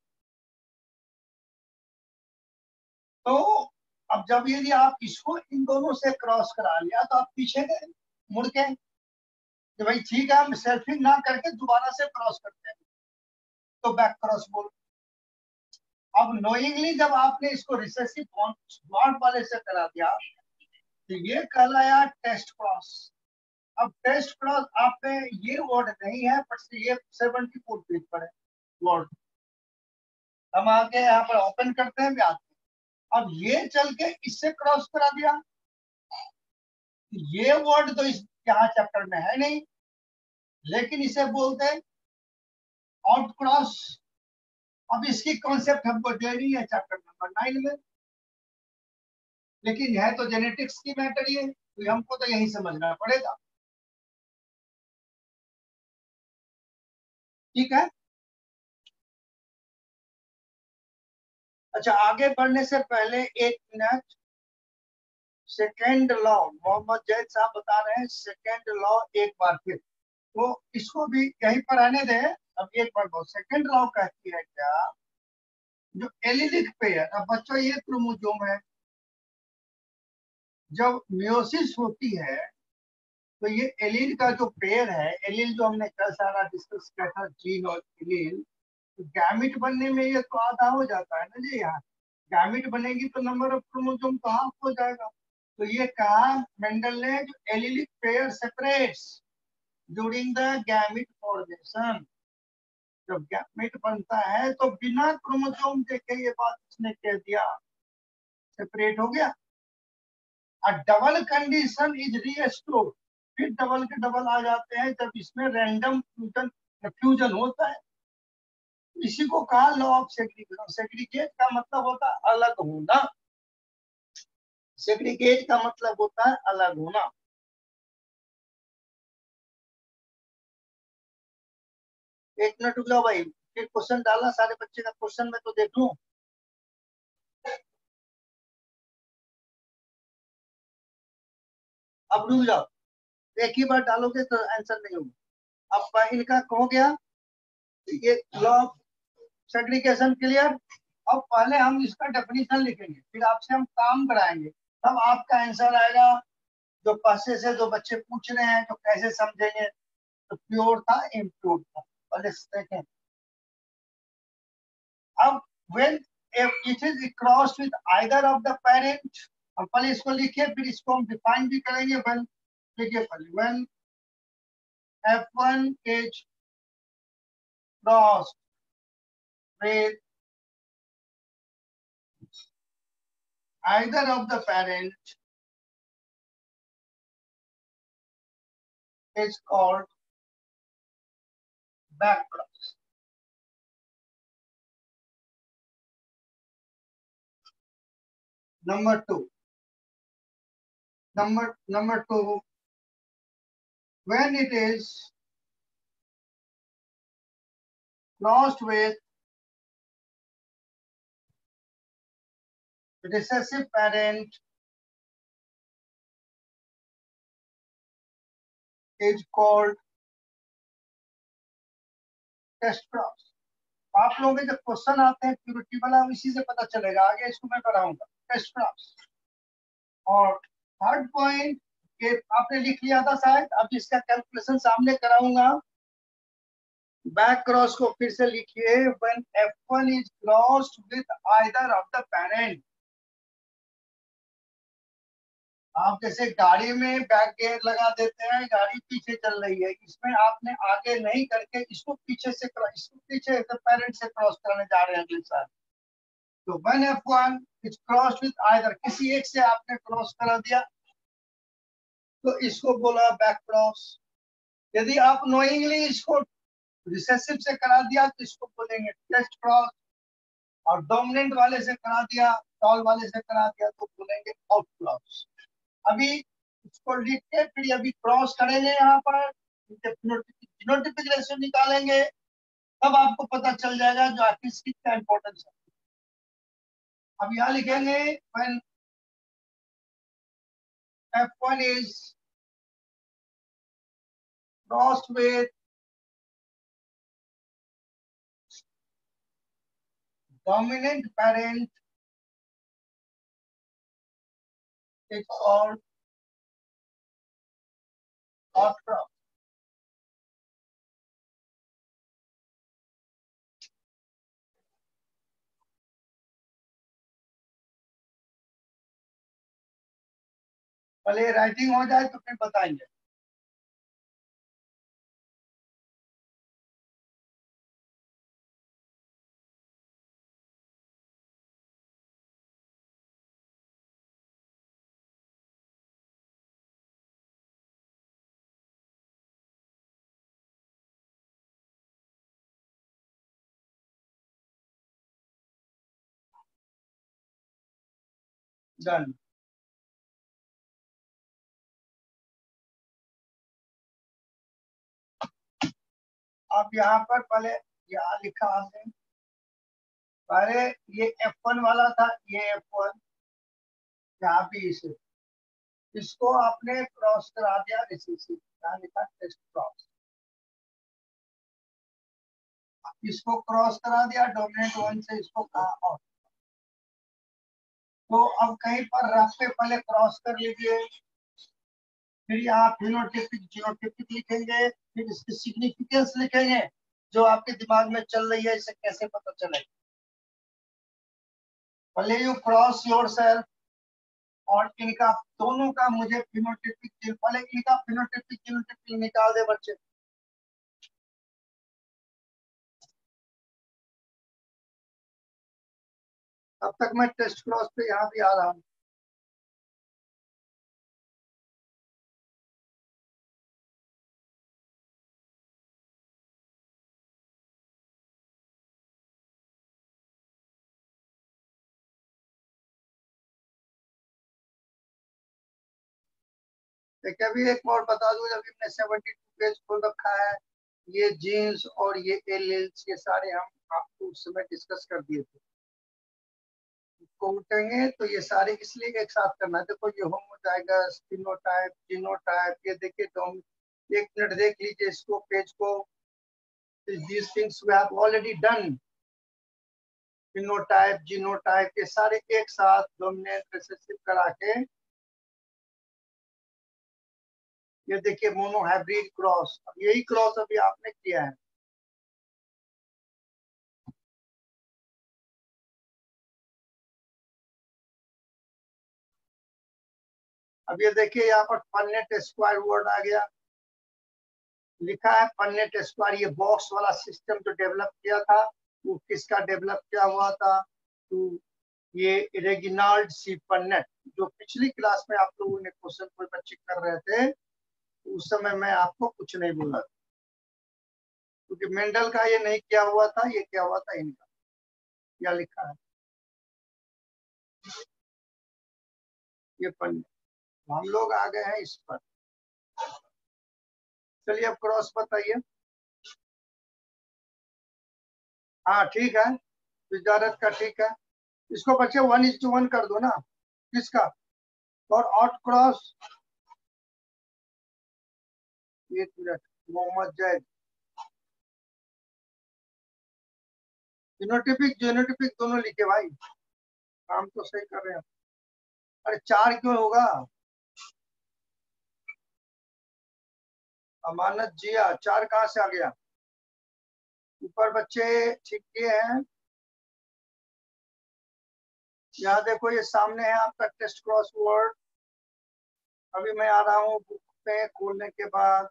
तो अब जब यदि आप इसको इन दोनों से क्रॉस करा लिया तो आप पीछे गए मुड़ के कि भाई ठीक है हम सेल्फिंग ना करके दोबारा से क्रॉस करते हैं, तो बैक क्रॉस बोल. अब नोइंगली जब आपने इसको रिसेसिव बॉन्ड वाले से करा दिया तो ये कहलाया टेस्ट क्रॉस. अब टेस्ट क्रॉस आप पे ये वर्ड नहीं है, बट ये सेवेंटी फोर पेज पर है वर्ड. हम आगे यहाँ पर ओपन करते हैं ब्याज. अब ये चल के इससे क्रॉस करा दिया, ये वर्ड तो इस यहाँ चैप्टर में है नहीं, लेकिन इसे बोलते हैं आउट क्रॉस. अब इसकी कॉन्सेप्ट हमको दे रही है चैप्टर नंबर नाइन में, लेकिन है तो जेनेटिक्स की मैटर ये, तो हमको तो यही समझना पड़ेगा. ठीक है. अच्छा, आगे बढ़ने से पहले एक minute. Second law Mohammad Zaid साहब बता रहे हैं, सेकेंड लॉ एक बार फिर, तो इसको भी यहीं पर आने दें. अब एक बार बहुत, सेकेंड लॉ कहती है क्या, जो एलिलिक पेयर, अब बच्चों ये क्रोमोसोम है, जब मियोसिस होती है तो ये एलील का जो पेयर है, एलील जो हमने कल सारा डिस्कस किया था, जीन और एलील, तो गैमिट बनने में ये तो आधा हो जाता है ना जी. यहाँ गैमिट बनेगी तो नंबर ऑफ क्रोमोसोम तो हाफ हो जाएगा. तो ये कहा मेंडल ने, जो allelic pair separates during the gamete formation, जब गैमेट बनता है तो बिना क्रोमोसोम देखे, ये बात इसने कह दिया, सेपरेट हो गया. A double condition is restored, फिर डबल के डबल आ जाते हैं जब इसमें रैंडम फ्यूजन फ्यूजन होता है. इसी को कहा लॉ ऑफ सेग्रीगेशन. सेग्रीगेट का मतलब होता है अलग होना, सेग्रीगेट का मतलब होता है अलग होना. एक मिनट रुक जाओ भाई, फिर क्वेश्चन डालना, सारे बच्चे का क्वेश्चन में तो देख लूं. अब रुक जाओ, एक ही बार डालोगे तो आंसर नहीं होगा. अब इनका हो गया ये लॉ ऑफ सेग्रीगेशन क्लियर. अब पहले हम इसका डेफिनेशन लिखेंगे, फिर आपसे हम काम कराएंगे, तब आपका आंसर आएगा. जो पासे से जो बच्चे पूछ रहे हैं तो कैसे समझेंगे, तो प्योर था इम्प्योर था, पहले देखें. अब when it is crossed with either of the parent, हम पहले इसको लिखिए फिर इसको हम डिफाइन भी करेंगे. when लिखिए पहले, when F one is crossed with either of the parent is called back cross. Number two. Number number two. When it is crossed with recessive parent is called test cross. आप लोगों के जब question आते हैं purity वाला, इसी से पता चलेगा, आगे इसको मैं कराऊंगा. Test cross. और थर्ड पॉइंट ये आपने लिख लिया था शायद, अब इसका कैलकुलेशन सामने कराऊंगा। बैक क्रॉस को फिर से लिखिए, when F one is crossed with either of the parent. आप जैसे गाड़ी में बैक गियर लगा देते हैं, गाड़ी पीछे चल रही है, इसमें आपने आगे नहीं करके इसको पीछे से इसको पीछे पेरेंट से क्रॉस कराने जा रहे हैं अगले साल। तो when F one is crossed with either, किसी एक से आपने क्रॉस करा दिया तो इसको बोला बैक क्रॉस। यदि आप नोइंगली इसको रिसेसिव से करा दिया तो इसको बोलेंगे टेस्ट क्रॉस, और डोमिनेंट वाले से करा दिया, टॉल वाले से करा दिया तो बोलेंगे आउट क्रॉस। अभी इसको लिख के फिर अभी क्रॉस करेंगे, यहाँ पर जीनोटिपिक रेशियो निकालेंगे, तब आपको पता चल जाएगा जो आखिर किसका इंपॉर्टेंस है। अब यहाँ लिखेंगे when F one is crossed with dominant parent, it's called hot crop. पहले राइटिंग हो जाए तो फिर बताएंगे। डन। अब यहाँ पर पहले यहाँ लिखा हमने, पहले ये एफ वन वाला था, ये एफ वन यहाँ भी इसे इसको आपने क्रॉस करा दिया रिसेसिव, यहाँ लिखा टेस्ट क्रॉस। इसको क्रॉस करा दिया डोमिनेंट वन से, इसको कहा ऑफ। तो अब कहीं पर रफ पे पहले क्रॉस कर लीजिए, फिर यहाँ फिनोटिपिक जीनोटिपिक लिखेंगे, फिर इसकी सिग्निफिकेंस लिखेंगे, जो आपके दिमाग में चल रही है, इसे कैसे पता चलेगा। पहले यू क्रॉस योर सेल्फ, और इनका दोनों का मुझे फिनोटिपिक, पहले इनका फिनोटिपिक जीनोटिपिक निकाल दे बच्चे। अब तक मैं टेस्ट क्रॉस पे यहाँ भी आ रहा हूँ। अभी एक और बता दूं, अभी हमने सेवेंटी टू पेज खोल रखा है, ये जीन्स और ये एलील्स, ये सारे हम आपको उस समय डिस्कस कर दिए थे। को उठेंगे तो ये सारे इसलिए एक साथ करना है। देखो ये होमोजाइगस, फिनोटाइप, जीनोटाइप, ये देखिए तो एक मिनट देख लीजिए इसको, पेज को। these things we have already done। Phenotype, genotype, ये सारे एक साथ डोमिनेंट रिसेसिव करा के, ये देखिए मोनोहाइब्रिड क्रॉस, यही क्रॉस अभी आपने किया है। अब ये देखिए यहाँ पर पन्नेट स्क्वायर वर्ड आ गया, लिखा है पन्नेट स्क्वायर। ये बॉक्स वाला सिस्टम जो डेवलप किया था वो किसका डेवलप किया हुआ था? तो ये रेगिनाल्ड सी पन्नेट, जो पिछली क्लास में आप लोगों ने क्वेश्चन कोई बच्चे कर रहे थे, उस समय मैं आपको कुछ नहीं बोला, क्योंकि मेंडल का ये नहीं किया हुआ था, ये क्या हुआ था इनका। क्या लिखा है ये पन्नेट, हम लोग आ गए हैं इस पर। चलिए अब क्रॉस बताइए। हाँ ठीक है, विजारत का ठीक है। इसको बच्चे वन इज टू वन कर दो ना, किसका? और आउट क्रॉस, एक minute, Mohammad Zaid. Genotypic genotypic दोनों लिखे भाई। काम तो सही कर रहे हैं। अरे चार क्यों होगा? अमानत जिया, चार कहाँ से आ गया? ऊपर बच्चे ठीक किए हैं? यहाँ देखो, ये सामने है आपका टेस्ट क्रॉस वर्ड। अभी मैं आ रहा हूँ बुक पे खोलने के बाद।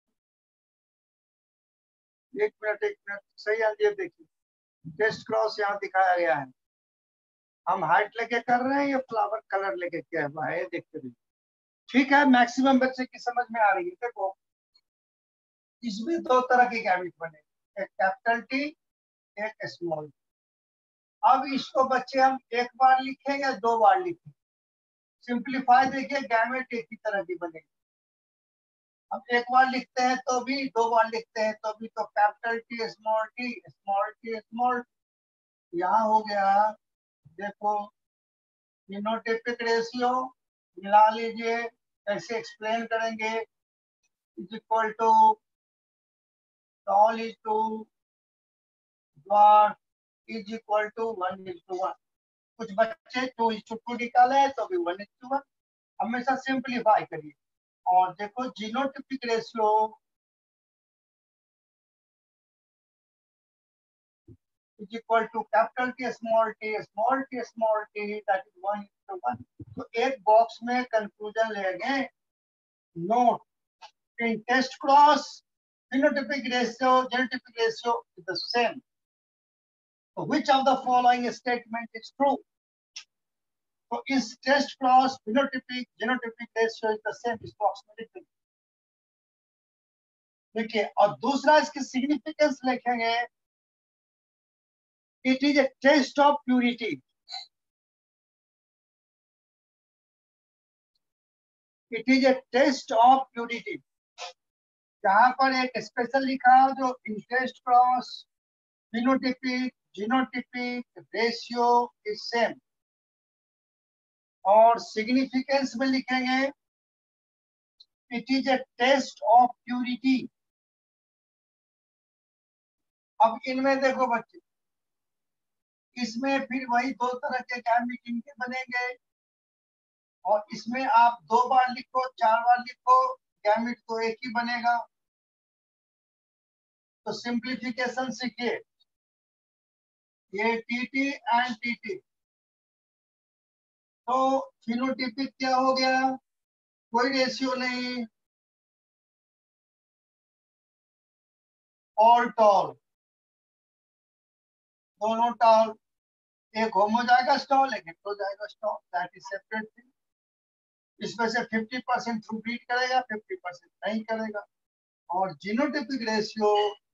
एक मिनट एक मिनट, सही है, ये देखिए टेस्ट क्रॉस यहाँ दिखाया गया है। हम हाइट लेके कर रहे हैं या फ्लावर कलर लेके किया हुआ है, देखते रहिए। ठीक है, मैक्सिमम बच्चे की समझ में आ रही है। देखो, इसमें दो तरह के गैमेट बने, एक कैपिटल टी, एक स्मॉल। अब इसको बच्चे हम एक बार लिखें या दो बार लिखें? सिंप्लीफाई देखिए, गैमेट एक ही तरह की बनेगी। हम एक बार लिखते हैं तो भी, दो बार लिखते हैं तो भी। तो capital T small T, small T small. यहाँ हो गया, देखो फिनोटाइपिक रेशियो मिला लीजिए। कैसे एक्सप्लेन करेंगे? Is equal to tall is to dot is equal to one is to one. कुछ बच्चे टू इज टू टू निकाले तो भी वन इज टू वन। हमेशा सिंप्लीफाई करिए। और देखो genotypic ratio is equal to capital T small t small t small t, that is one into one. तो एक बॉक्स में कंक्लूजन लेंगे। Note, in test cross phenotypic ratio genotypic ratio is the same. So which of the following statement is true? So is test cross phenotypic genotypic ratio is the same approximately? देखिए, और दूसरा इसकी significance लिखेंगे। It is a test of purity. It is a test of purity. यहाँ पर एक special लिखा जो in test cross phenotypic genotypic ratio is same. और सिग्निफिकेंस में लिखेंगे it is a test of purity. अब इनमें देखो बच्चे, इसमें फिर वही दो तरह के गैमेट इनके बनेंगे। और इसमें आप दो बार लिखो, चार बार लिखो, गैमेट तो एक ही बनेगा। तो सिंप्लीफिकेशन सीखिए, ये टीटी एंड टीटी। तो फिनोटिपिक क्या हो गया? कोई रेशियो नहीं, ऑल टॉल, दोनों टॉल। एक होमोजाइगस टॉल, एक heterozygous tall, that is separate thing. इसमें से फिफ्टी परसेंट थ्रू ब्रीड करेगा, फिफ्टी परसेंट नहीं करेगा। और genotypic ratio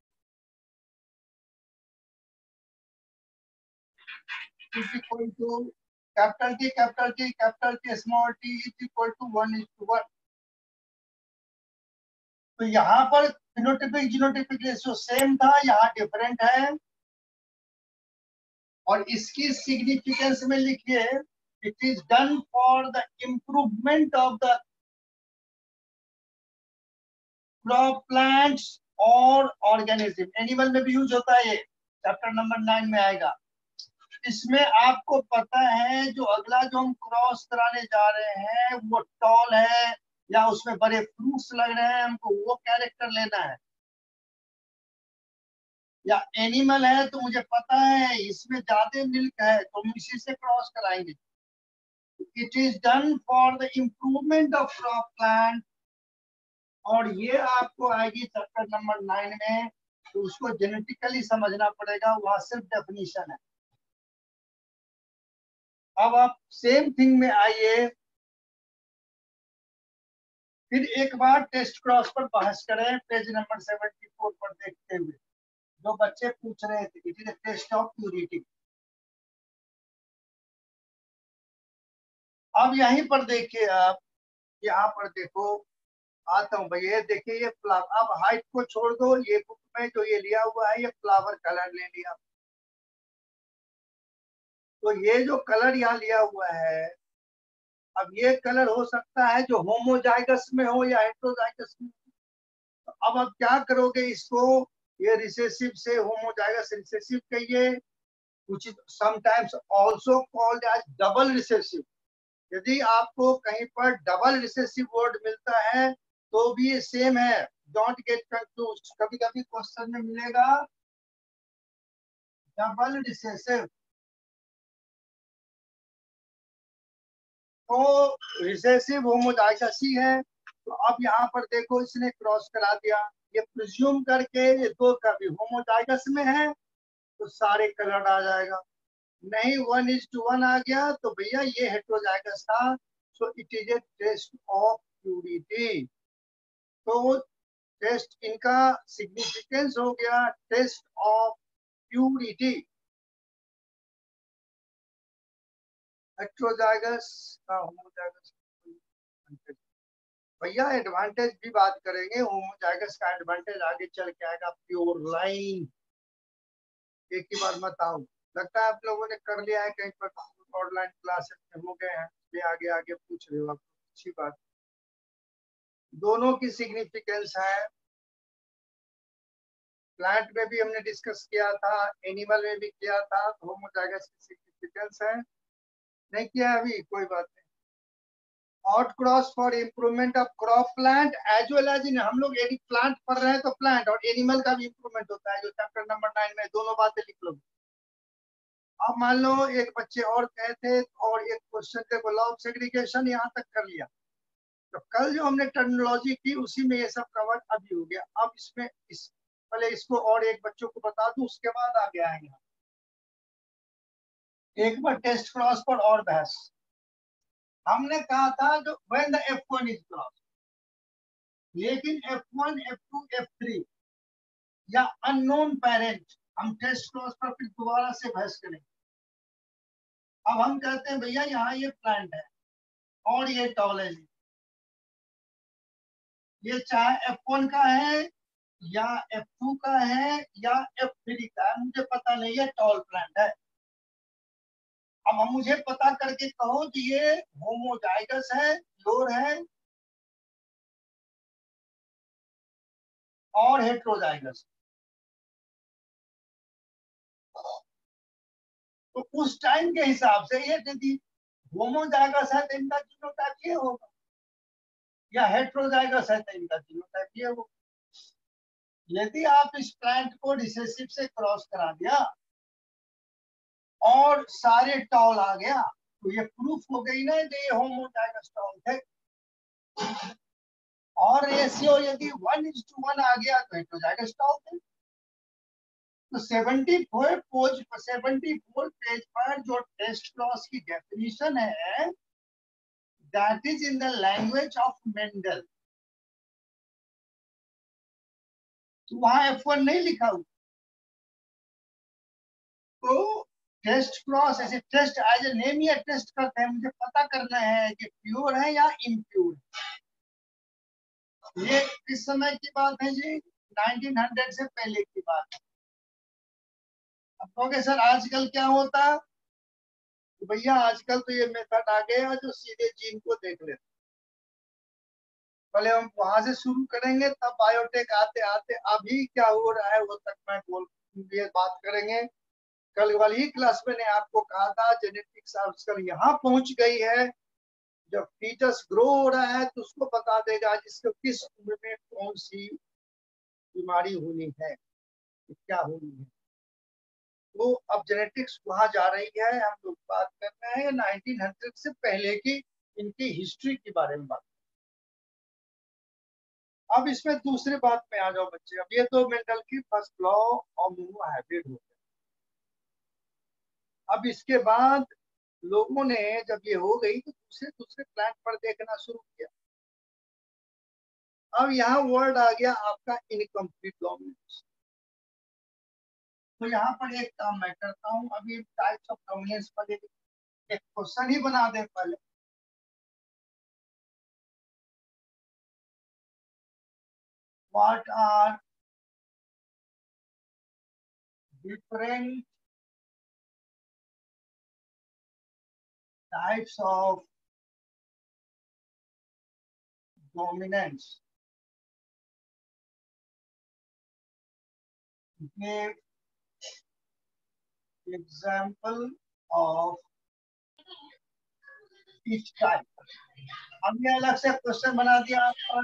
is equal to capital T capital T capital T small T is equal to one is to one. तो यहाँ पर phenotypic genotypic ratio same था, यहाँ डिफरेंट है। और इसकी सिग्निफिकेंस में लिखिए, it is done for the improvement of the crop plants और ऑर्गेनिज्म। एनिमल में भी यूज होता है, ये चैप्टर नंबर नाइन में आएगा। इसमें आपको पता है जो अगला जो हम क्रॉस कराने जा रहे हैं वो टॉल है या उसमें बड़े फ्रूट्स लग रहे हैं, हमको वो कैरेक्टर लेना है। या एनिमल है तो मुझे पता है इसमें ज्यादा मिल्क है तो हम इसी से क्रॉस कराएंगे। It is done for the improvement of crop plant. और ये आपको आएगी चैप्टर नंबर नाइन में, तो उसको जेनेटिकली समझना पड़ेगा, वहां सिर्फ डेफिनेशन है। अब आप सेम थिंग में आइए, फिर एक बार टेस्ट क्रॉस पर बहस करें, पेज नंबर सेवेंटी फोर पर देखते हुए जो बच्चे पूछ रहे थे, it is test of purity. अब यहीं पर देखिए, आप यहाँ पर देखो, आता हूँ भैया, देखिए ये फ्लावर। अब हाइट को छोड़ दो, ये बुक में जो ये लिया हुआ है ये फ्लावर कलर ले लिया। तो ये जो कलर यहाँ लिया हुआ है, अब ये कलर हो सकता है जो होमोजाइगस में हो या हेटेरोजाइगस में। तो अब आप क्या करोगे, इसको ये रिसेसिव से होमोजाइगस रिसेसिव कहिए, which is sometimes also called as double recessive. यदि आपको कहीं पर डबल रिसेसिव वर्ड मिलता है तो भी ये सेम है, डोंट गेट कंफ्यूज। कभी कभी क्वेश्चन में मिलेगा डबल रिसेसिव, तो रिसेसिव होमोजाइगस ही है। तो अब यहाँ पर देखो इसने क्रॉस करा दिया, ये प्रिज्यूम करके ये दो कभी होमोजाइगस में है तो सारे कलर आ जाएगा, नहीं वन इज टू वन आ गया तो भैया ये हेट्रोजाइगस था। So it is a test of purity. तो टेस्ट इनका सिग्निफिकेंस हो गया टेस्ट ऑफ प्यूरिटी। हेट्रोजाइगस का होमोजाइगस, भैया एडवांटेज भी बात करेंगे। होमोजाइगस का एडवांटेज आगे चल के आएगा, प्योर लाइन। एक ही बार मत आओ, लगता है आप लोगों ने कर लिया है कहीं पर ऑनलाइन क्लासेस में हो गए हैं, ये आगे आगे पूछ रहे हो आप, अच्छी बात। दोनों की सिग्निफिकेंस है, प्लांट में भी हमने डिस्कस किया था, एनिमल में भी किया था। तो होमोजाइगस की सिग्निफिकेंस है, नहीं किया अभी कोई बात नहीं। Outcross for improvement of crop plant as well as in, हम लोग यदि प्लांट पढ़ रहे हैं तो प्लांट और एनिमल का भी इम्प्रूवमेंट होता है, जो चैप्टर नंबर नाइन में, दोनों बातें लिख लो। अब मान लो एक बच्चे और कहे थे और एक क्वेश्चन थे लॉ ऑफ सेग्रीगेशन, यहाँ तक कर लिया। तो कल जो हमने टर्मिनोलॉजी की उसी में ये सब कवर अभी हो गया। अब इसमें इस पहले इसको और एक बच्चों को बता दूं, उसके बाद आगे आएंगे। एक बार टेस्ट क्रॉस पर और बहस। हमने कहा था जो when the F one is cross, लेकिन F one, F two, F three या अननोन पेरेंट, हम टेस्ट क्रॉस पर फिर दोबारा से बहस करेंगे। अब हम कहते हैं भैया यहाँ ये प्लांट है और ये टॉलेजी, ये चाहे एफ वन का है या एफ टू का है या एफ थ्री का है, मुझे पता नहीं है, टॉल प्लांट है। अब हम मुझे पता करके कहो कि ये होमोजाइगस है, प्योर है और हेट्रोजाइगस। तो उस टाइम के हिसाब से ये यदि होमोजाइगस है तो इनका जीनोटाइप ये होगा, या हेट्रोजाइगस है तो इनका जीनोटाइप ये होगा। यदि आप इस प्लांट को रिसेसिव से क्रॉस करा दिया और सारे टॉल आ गया तो ये प्रूफ हो गई ना कि ये होमोजाइगस टॉल थे। और रेशियो यदि वन इज टू वन आ गया तो हेट्रोजाइगस टॉल थे। तो चौहत्तर पेज चौहत्तर पेज पर जो टेस्ट क्रॉस की डेफिनेशन है, that is in the language of Mendel. तो वहां एफ वन नहीं लिखा हुआ। तो टेस्ट क्रॉस ऐसे टेस्ट एज ए नेम ही टेस्ट करते हैं, मुझे पता करना है कि प्योर है या इम्प्योर। ये किस समय की बात है जी? नाइनटीन हंड्रेड से पहले की बात है। अब कहोगे सर आजकल क्या होता? तो भैया आजकल तो ये मेथड आ गया जो सीधे जीन को देख लेते। पहले हम वहां से शुरू करेंगे, तब बायोटेक आते आते अभी क्या हो रहा है वो तक मैं बोल ये बात करेंगे। कल वाली क्लास में ने आपको कहा था जेनेटिक्स आजकल यहाँ पहुंच गई है, जब फीटस ग्रो हो रहा है तो उसको बता देगा जिसको किस उम्र में कौन सी बीमारी होनी है, क्या होनी है। तो अब जेनेटिक्स वहां जा रही है, हम लोग बात कर रहे हैं नाइनटीन हंड्रेड से पहले की इनकी हिस्ट्री के बारे में बात। अब इसमें दूसरी बात में आ जाओ बच्चे। अब ये तो मेंडल की first law of monohybrid हो गया। अब इसके बाद लोगों ने जब ये हो गई तो दूसरे दूसरे प्लांट पर देखना शुरू किया। अब यहाँ वर्ड आ गया आपका इनकम्प्लीट डोमिनेंस। तो यहाँ पर एक काम मैं करता हूँ, अभी टाइप्स ऑफ डोमिनेंस पर एक क्वेश्चन ही बना दे पहले। What are different types of dominance? Example of each type. हमने अलग से क्वेश्चन बना दिया आपका,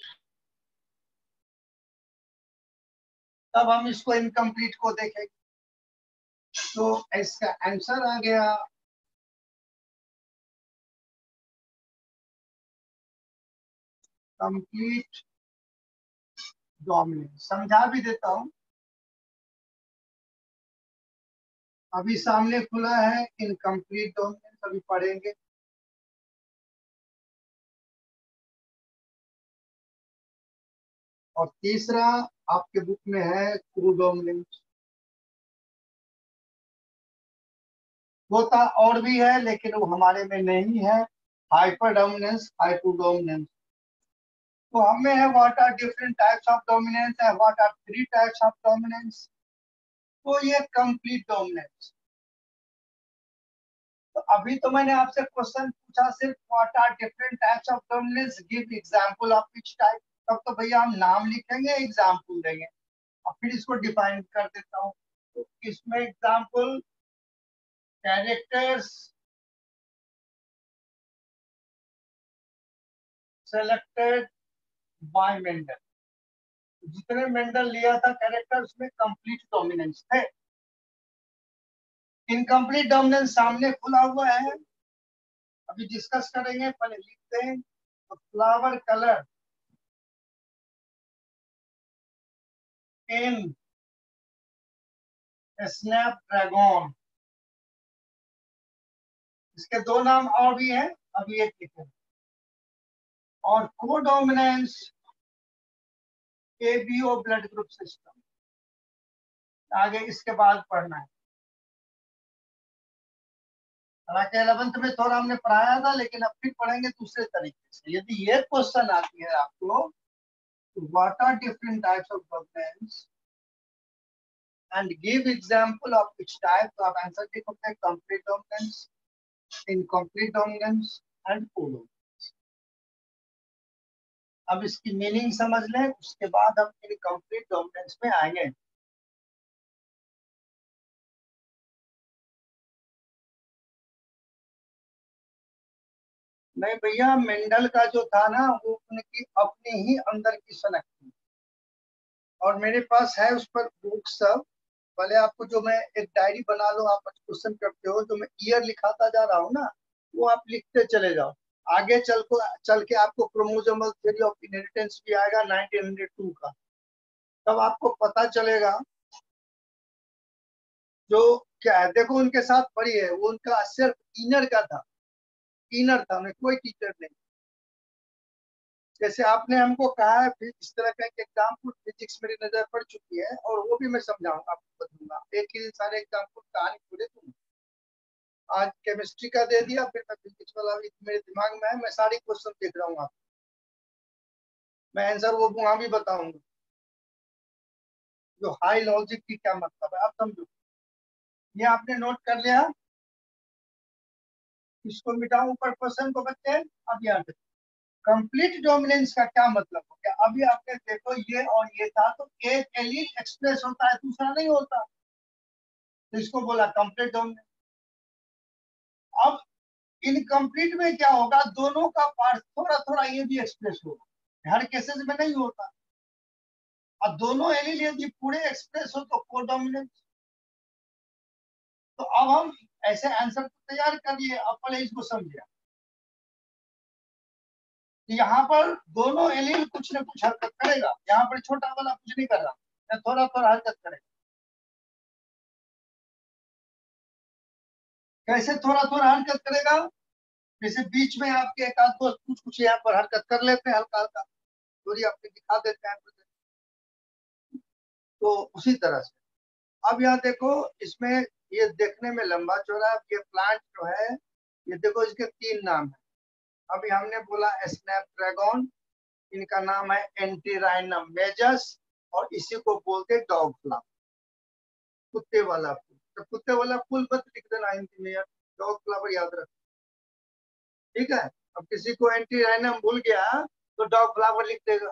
तब हम इसको इनकम्प्लीट को देखेंगे। तो इसका आंसर आ गया कंप्लीट डोमिनेंस। समझा भी देता हूं, अभी सामने खुला है इनकम्प्लीट डोमिनेंस, अभी पढ़ेंगे। और तीसरा आपके बुक में है कोडोमिनेंस। होता और भी है लेकिन वो हमारे में नहीं है। Hyper dominance, hypodominance. तो हमें है what are different types of dominance है, what are three types of dominance. तो ये कंप्लीट डोमिनेंस। तो अभी तो मैंने आपसे क्वेश्चन पूछा सिर्फ what are different types of dominance, give example of each type. तब तो भैया हम नाम लिखेंगे, एग्जांपल देंगे और फिर इसको डिफाइन कर देता हूँ। तो इसमें example characters selected by Mendel. जितने मेंडल लिया था कैरेक्टर उसमें कंप्लीट डोमिनेंस थे। इनकम्प्लीट डोमिनेंस सामने खुला हुआ है, अभी डिस्कस करेंगे। पहले लिखते हैं तो फ्लावर कलर इन स्नैपड्रैगन। इसके दो नाम और भी हैं, अभी एक लिखें। और codominance ABO blood group system. आगे इसके बाद पढ़ना है। हालांकि इलेवेंथ में थोड़ा हमने पढ़ाया था, लेकिन अब फिर पढ़ेंगे दूसरे तरीके से। यदि ये क्वेश्चन आती है आपको, what are different types of dominance and give example of each type, तो आप आंसर लिख सकते हैं complete dominance, incomplete dominance and codominance. अब इसकी मीनिंग समझ लें, उसके बाद हम इनकम्प्लीट डोमिनेंस में आएंगे। नहीं भैया, मेंडल का जो था ना वो उनकी अपनी ही अंदर की सनक थी, और मेरे पास है उस पर बुक सब। पहले आपको जो मैं एक डायरी बना लो, आप क्वेश्चन करते हो, जो मैं ईयर लिखाता जा रहा हूँ ना, वो आप लिखते चले जाओ। आगे चल को चल के आपको क्रोमोसोमल थ्योरी ऑफ इनहेरिटेंस भी आएगा नाइनटीन हंड्रेड टू का, तब आपको पता चलेगा जो क्या है। देखो उनके साथ पढ़ी है, वो उनका सिर्फ इनर का था, इनर था, उन्हें कोई टीचर नहीं। जैसे आपने हमको कहा है, फिर इस तरह का एक एग्जाम्पल फिजिक्स मेरी नजर पड़ चुकी है, और वो भी मैं समझाऊंगा, आपको बताऊंगा। एक ही सारे एग्जाम्पल कहानी पूरे दूंगा। आज केमिस्ट्री का दे दिया, फिर मैं फिजिक्स वाला भी मेरे दिमाग में है, मैं सारी क्वेश्चन देख रहा हूँ। मैं आंसर वो वहां भी बताऊंगा। जो हाई लॉजिक की क्या मतलब है आप समझो। ये आपने नोट कर लिया, इसको मिटाऊं ऊपर क्वेश्चन को बच्चे। अब याद रखिए कंप्लीट डोमिनेंस का क्या मतलब हो गया। अभी आपने देखो ये और ये था, तो एक एलील एक्सप्रेस होता है, दूसरा नहीं होता, तो इसको बोला कंप्लीट डोमिनेंस। अब इनकम्प्लीट में क्या होगा, दोनों का पार्ट थोड़ा थोड़ा ये भी एक्सप्रेस होगा, हर केसेस में नहीं होता। और दोनों एलील यदि पूरे एक्सप्रेस हो तो कोडोमिनेंस। तो अब हम ऐसे आंसर तैयार कर लिए, अब पहले इसको समझिए। यहाँ पर दोनों एलील कुछ न कुछ हरकत करेगा, यहाँ पर छोटा वाला कुछ नहीं कर रहा, थोड़ा थोड़ा हरकत करेगा। कैसे थोड़ा थोड़ा हरकत करेगा, जैसे बीच में आपके एक आध दोस्त कुछ कुछ यहाँ पर हरकत कर लेते हैं, हल्का हल्का थोड़ी आपने दिखा देते हैं, तो उसी तरह से। अब यहाँ देखो, इसमें ये देखने में लंबा चौड़ा, ये प्लांट जो है, ये देखो इसके तीन नाम है। अभी हमने बोला स्नैपड्रैगन, इनका नाम है एंटीराइनम मेजस, और इसी को बोलते डॉग फ्लावर, कुत्ते वाला फूल। तो कुत्ते वाला फूल मत लिख देना हिंदी में यार, डॉग फ्लावर याद रख। ठीक है, अब किसी को एंटीराइनम भूल गया तो डॉग फ्लावर लिख देगा।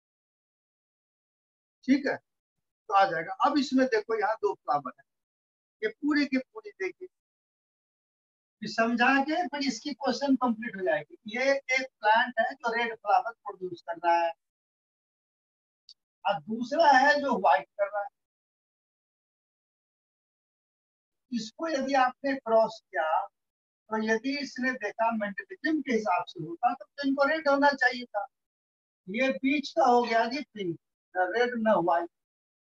ठीक है, तो आ जाएगा। अब इसमें देखो यहाँ दो फ्लावर है, ये पूरी की पूरी देखिए, समझा के फिर इसकी क्वेश्चन कंप्लीट हो जाएगी। ये एक प्लांट है जो रेड फ्लावर प्रोड्यूस कर रहा है और दूसरा है जो व्हाइट कर रहा है। इसको यदि आपने क्रॉस किया तो यदि इसने देखा मेंटलिज्म के हिसाब से होता तो इनको रेड होना चाहिए था। ये बीच का हो गया जी पिंक, रेड न व्हाइट।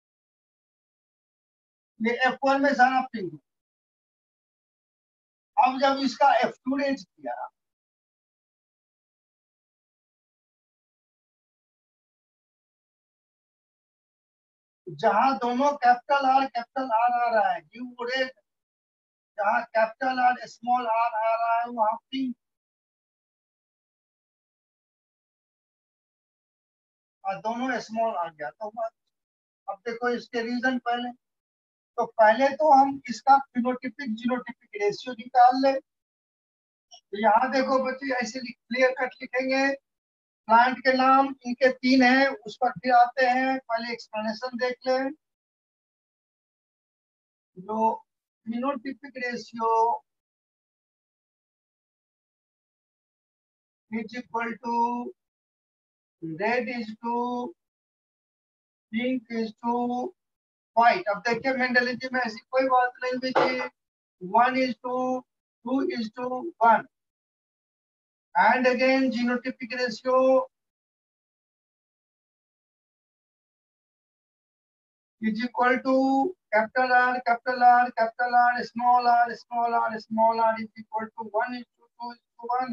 ये एफ वन में सारा पिंक। अब जब इसका एफ टू रेंज किया जहां दोनों कैपिटल आर कैपिटल आर आ रहा है यू रेड, जहां कैपिटल आर स्मॉल आर आ रहा है वहां पिंक, और दोनों स्मॉल आ गया। तो अब देखो इसके रीजन पहले, तो पहले तो हम इसका फिनोटिपिक जीनोटिपिक रेशियो निकाल ले। तो यहाँ देखो बच्चे ऐसे क्लियर कट लिखेंगे, प्लांट के नाम इनके तीन हैं, उस पर फिर आते हैं। पहले एक्सप्लेनेशन देख ले। जो phenotypic ratio is equal to red is to pink is to white. अब देखिए मेंडलिज्म में ऐसी कोई बात नहीं देखिए, one is to two is to one, and again genotypic ratio is equal to capital R, capital R, capital R, small r, small r, small r is equal to one is to two is to one।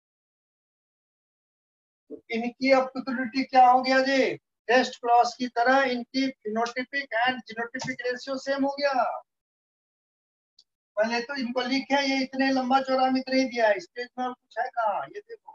तो इनकी opportunity क्या हो गया जी, test cross की तरह इनकी phenotypic and genotypic ratio same हो गया। पहले तो इनको लिखे ये इतने लंबा चौड़ा में इतने ही दिया है, इस पेज में कुछ है कहाँ, ये देखो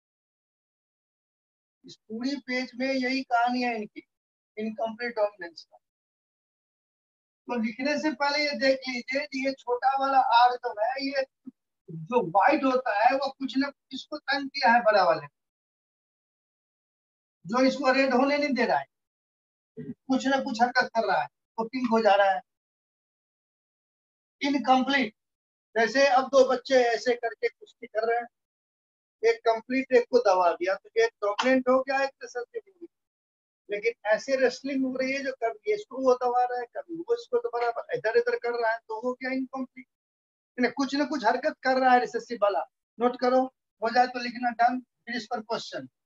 इस पूरी पेज में यही कहानी है इनकी, इनकम्प्लीट डोमिनेंस का। तो लिखने से पहले ये देख लीजिए ये छोटा वाला आर जो है, ये जो व्हाइट होता है वो कुछ ना कुछ इसको तंग किया है बड़ा वाले, जो इसको रेड होने नहीं दे रहा है, कुछ ना कुछ हरकत कर रहा है तो पिंक हो जा रहा है। इनकम्प्लीट, जैसे अब दो बच्चे ऐसे करके कुश्ती कर रहे हैं, एक कंप्लीट एक को दबा दिया तो एक डोमिनेंट हो गया, एक रिसेसिव हो गया। लेकिन ऐसे रेसलिंग हो रही है जो कभी इसको वो दबा रहा है कभी वो इसको दबा रहा है, इधर इधर कर रहा है, तो हो गया इनकम्प्लीट। कुछ ना कुछ हरकत कर रहा है रिसेसिव वाला, नोट करो, हो जाए तो लिखना डन, फिर इस पर क्वेश्चन।